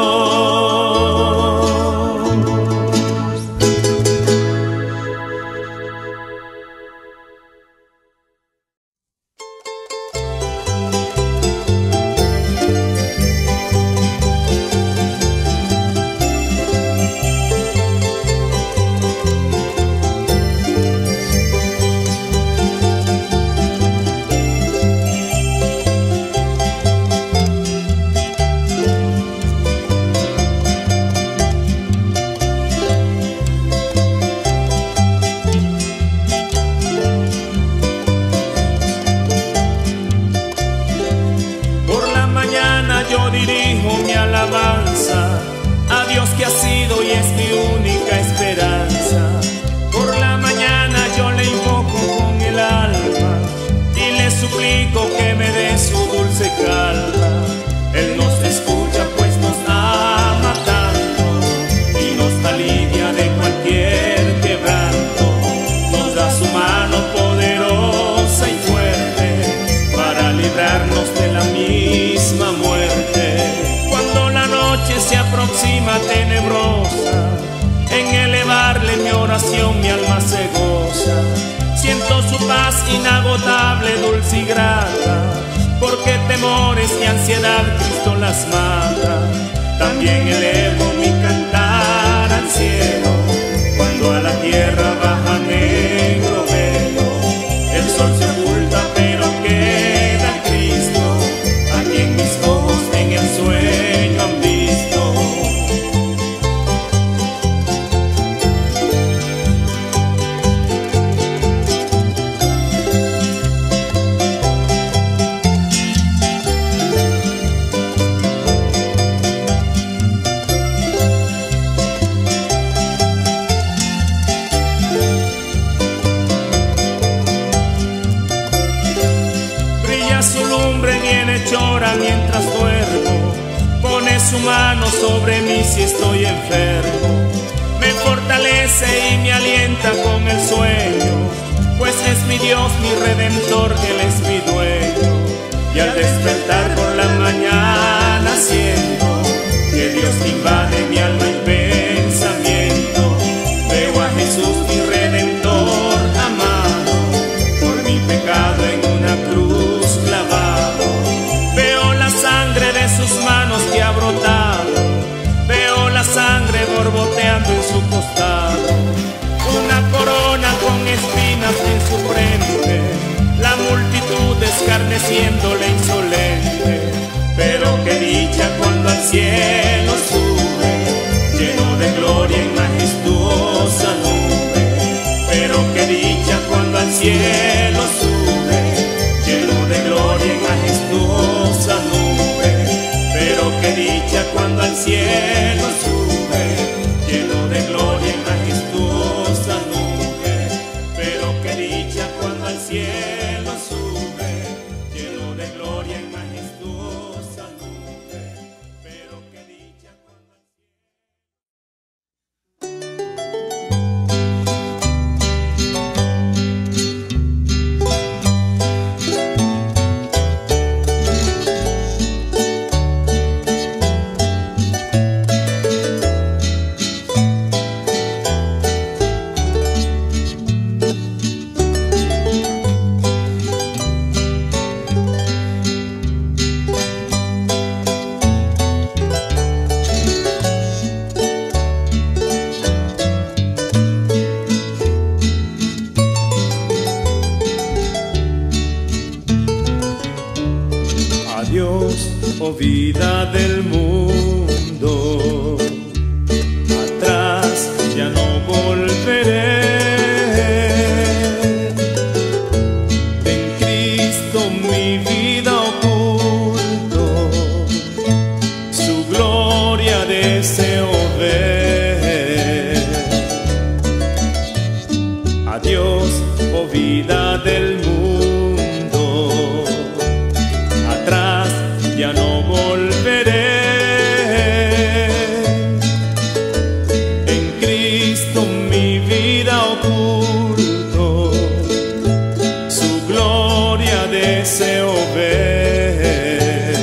Speaker 1: Yo dirijo mi alabanza a Dios que ha sido y es mi única esperanza. Por la mañana yo le invoco con el alma y le suplico que me dé su dulce calma. Él nos escucha pues nos ama tanto y nos alivia de cualquier quebranto. Nos da su mano poderosa y fuerte para librarnos de la misma muerte. Cuando la noche se aproxima tenebrosa, en elevarle mi oración mi alma se goza. Siento su paz inagotable, dulce y grata, porque temores y ansiedad Cristo las mata. También elevo mi cantar al cielo, cuando a la tierra baja negro velo. El sol se oculta pero queda Cristo, a quien mis ojos en el sueño han visto. Su lumbre viene chora mientras duermo, pone su mano sobre mí si estoy enfermo. Me fortalece y me alienta con el sueño, pues es mi Dios, mi Redentor, Él es mi dueño. Y al despertar por la mañana siento que Dios invade mi alma y pensamiento. Veo a Jesús, mi Redentor amado, por mi pecado en una cruz clavado. Veo la sangre de sus manos que ha brotado, veo la sangre borboteando en su costado. Una corona con espinas en su frente, la multitud escarneciéndole insolente. Pero qué dicha cuando al cielo sube, oh vida del mundo, atrás ya no volveré. En Cristo mi vida oculto, su gloria deseo ver. Adiós, oh vida del mundo, atrás ya no volveré. En Cristo mi vida oculto, su gloria deseo ver.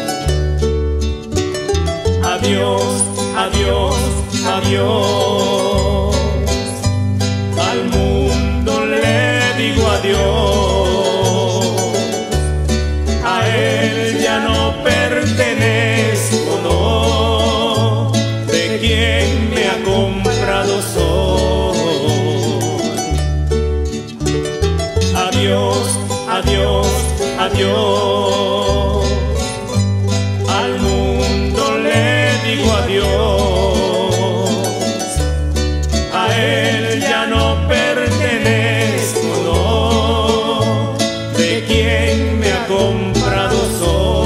Speaker 1: Adiós, adiós, adiós, al mundo le digo adiós. A él ya no pertenezco, no, de quien me ha comprado soy. Adiós, adiós, adiós, al mundo le digo adiós. A él ya no pertenezco, no, de quien me ha comprado soy.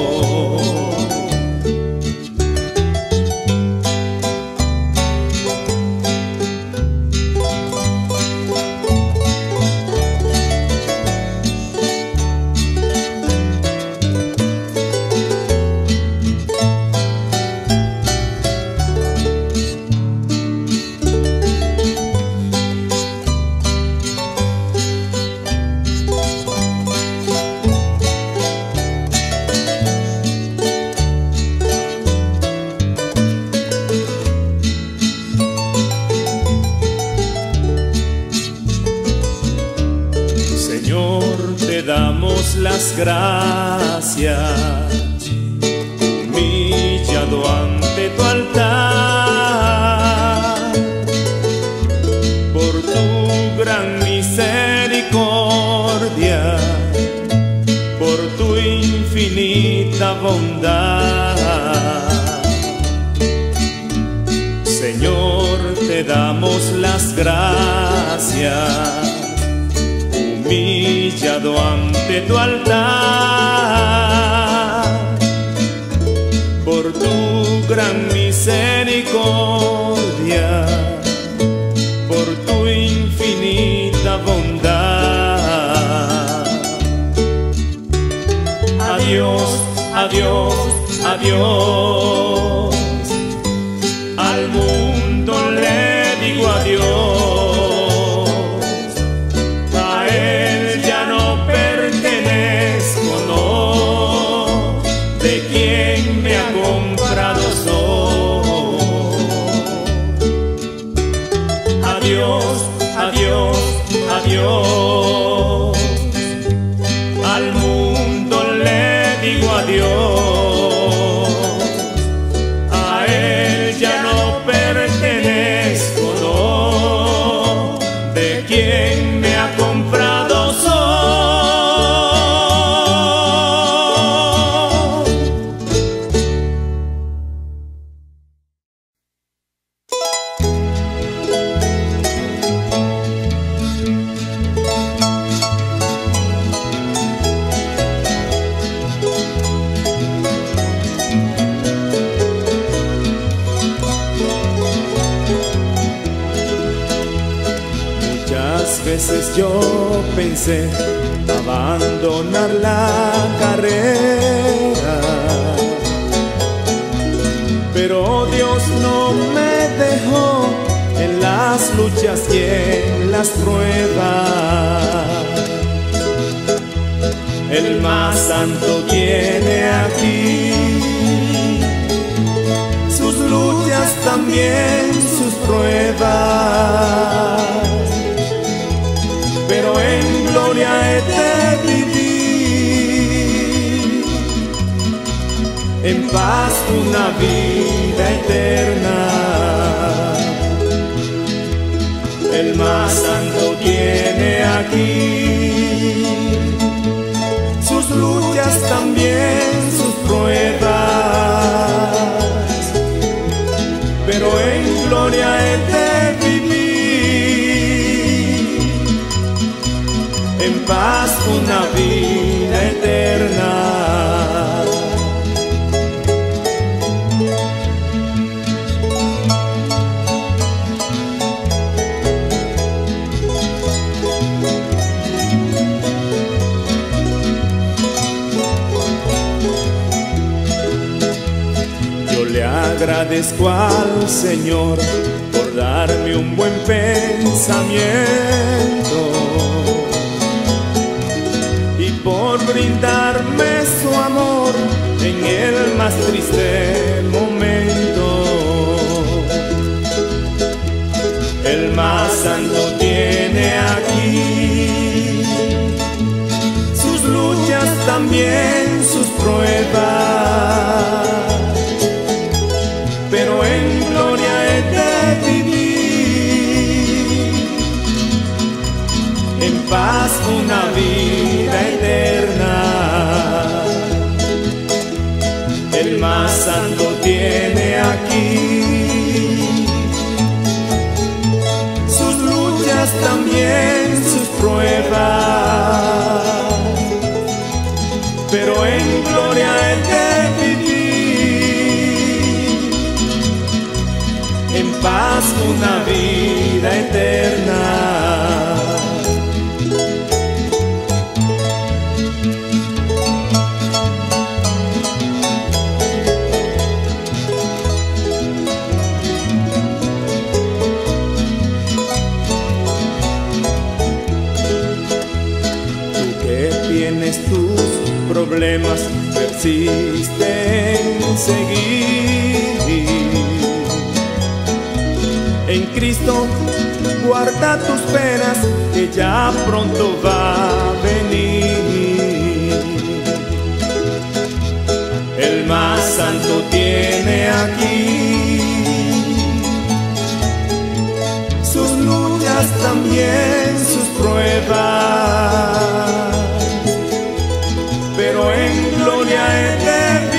Speaker 1: Señor, te damos las gracias, humillado ante tu altar, por tu gran misericordia, por tu infinita bondad. Señor, te damos las gracias, humillado ante tu altar, por tu gran misericordia, por tu infinita bondad. Adiós, adiós, adiós, al mundo le digo adiós. Adiós, adiós, adiós, al mundo le digo adiós. A él ya no pertenezco, no, de quien me ha comprado soy. Muchas veces yo pensé abandonar la carrera, pero Dios no me dejó en las luchas y en las pruebas. El más santo tiene aquí sus luchas, también sus pruebas, pero en gloria he de vivir, en paz una vida eterna. El más santo tiene aquí sus luchas, también sus pruebas, agradezco al Señor por darme un buen pensamiento y por brindarme su amor en el más triste momento. El más santo tiene aquí sus luchas, también sus pruebas, pero en gloria he de vivir, en paz una vida eterna. El más santo tiene aquí sus luchas, también sus pruebas, pero en gloria he de vivir, en paz una vida eterna. Tus problemas persisten en seguir. En Cristo guarda tus penas, que ya pronto va a venir. El más santo tiene aquí sus luchas, también sus pruebas, pero en gloria he de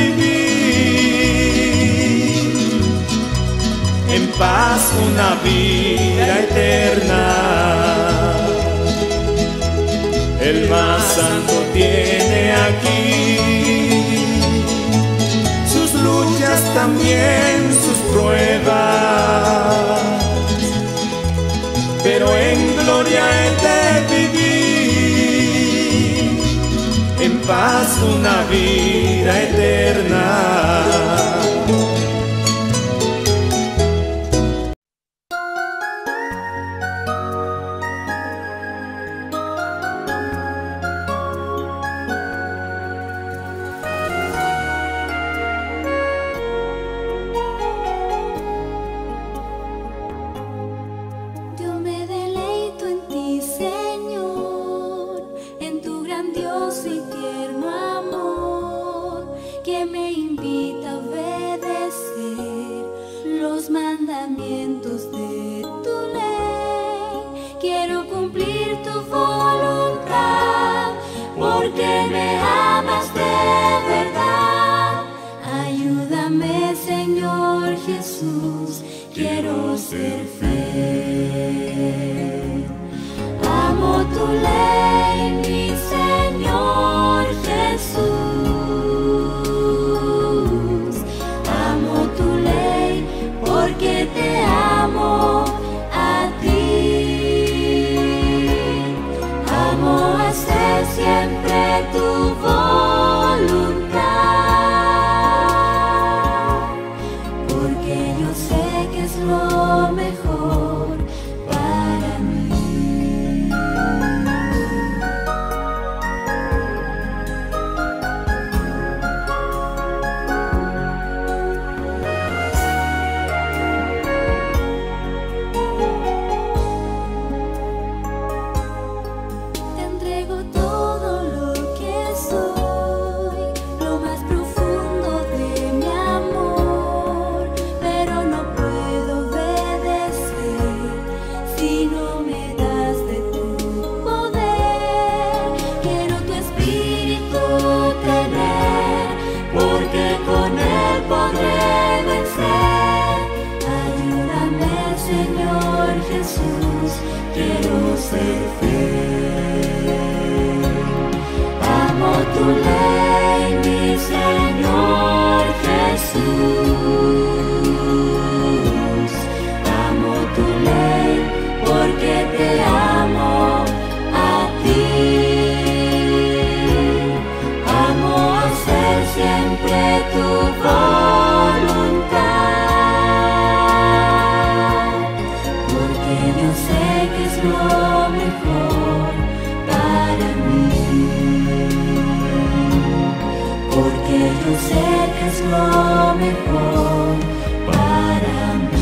Speaker 1: vivir, en paz una vida eterna. El más santo tiene aquí sus luchas, también sus pruebas, pero en gloria he de vivir, en paz una vida eterna.
Speaker 10: Siempre tu voluntad. yo sé que es lo mejor para mí, porque yo sé que es lo mejor para mí.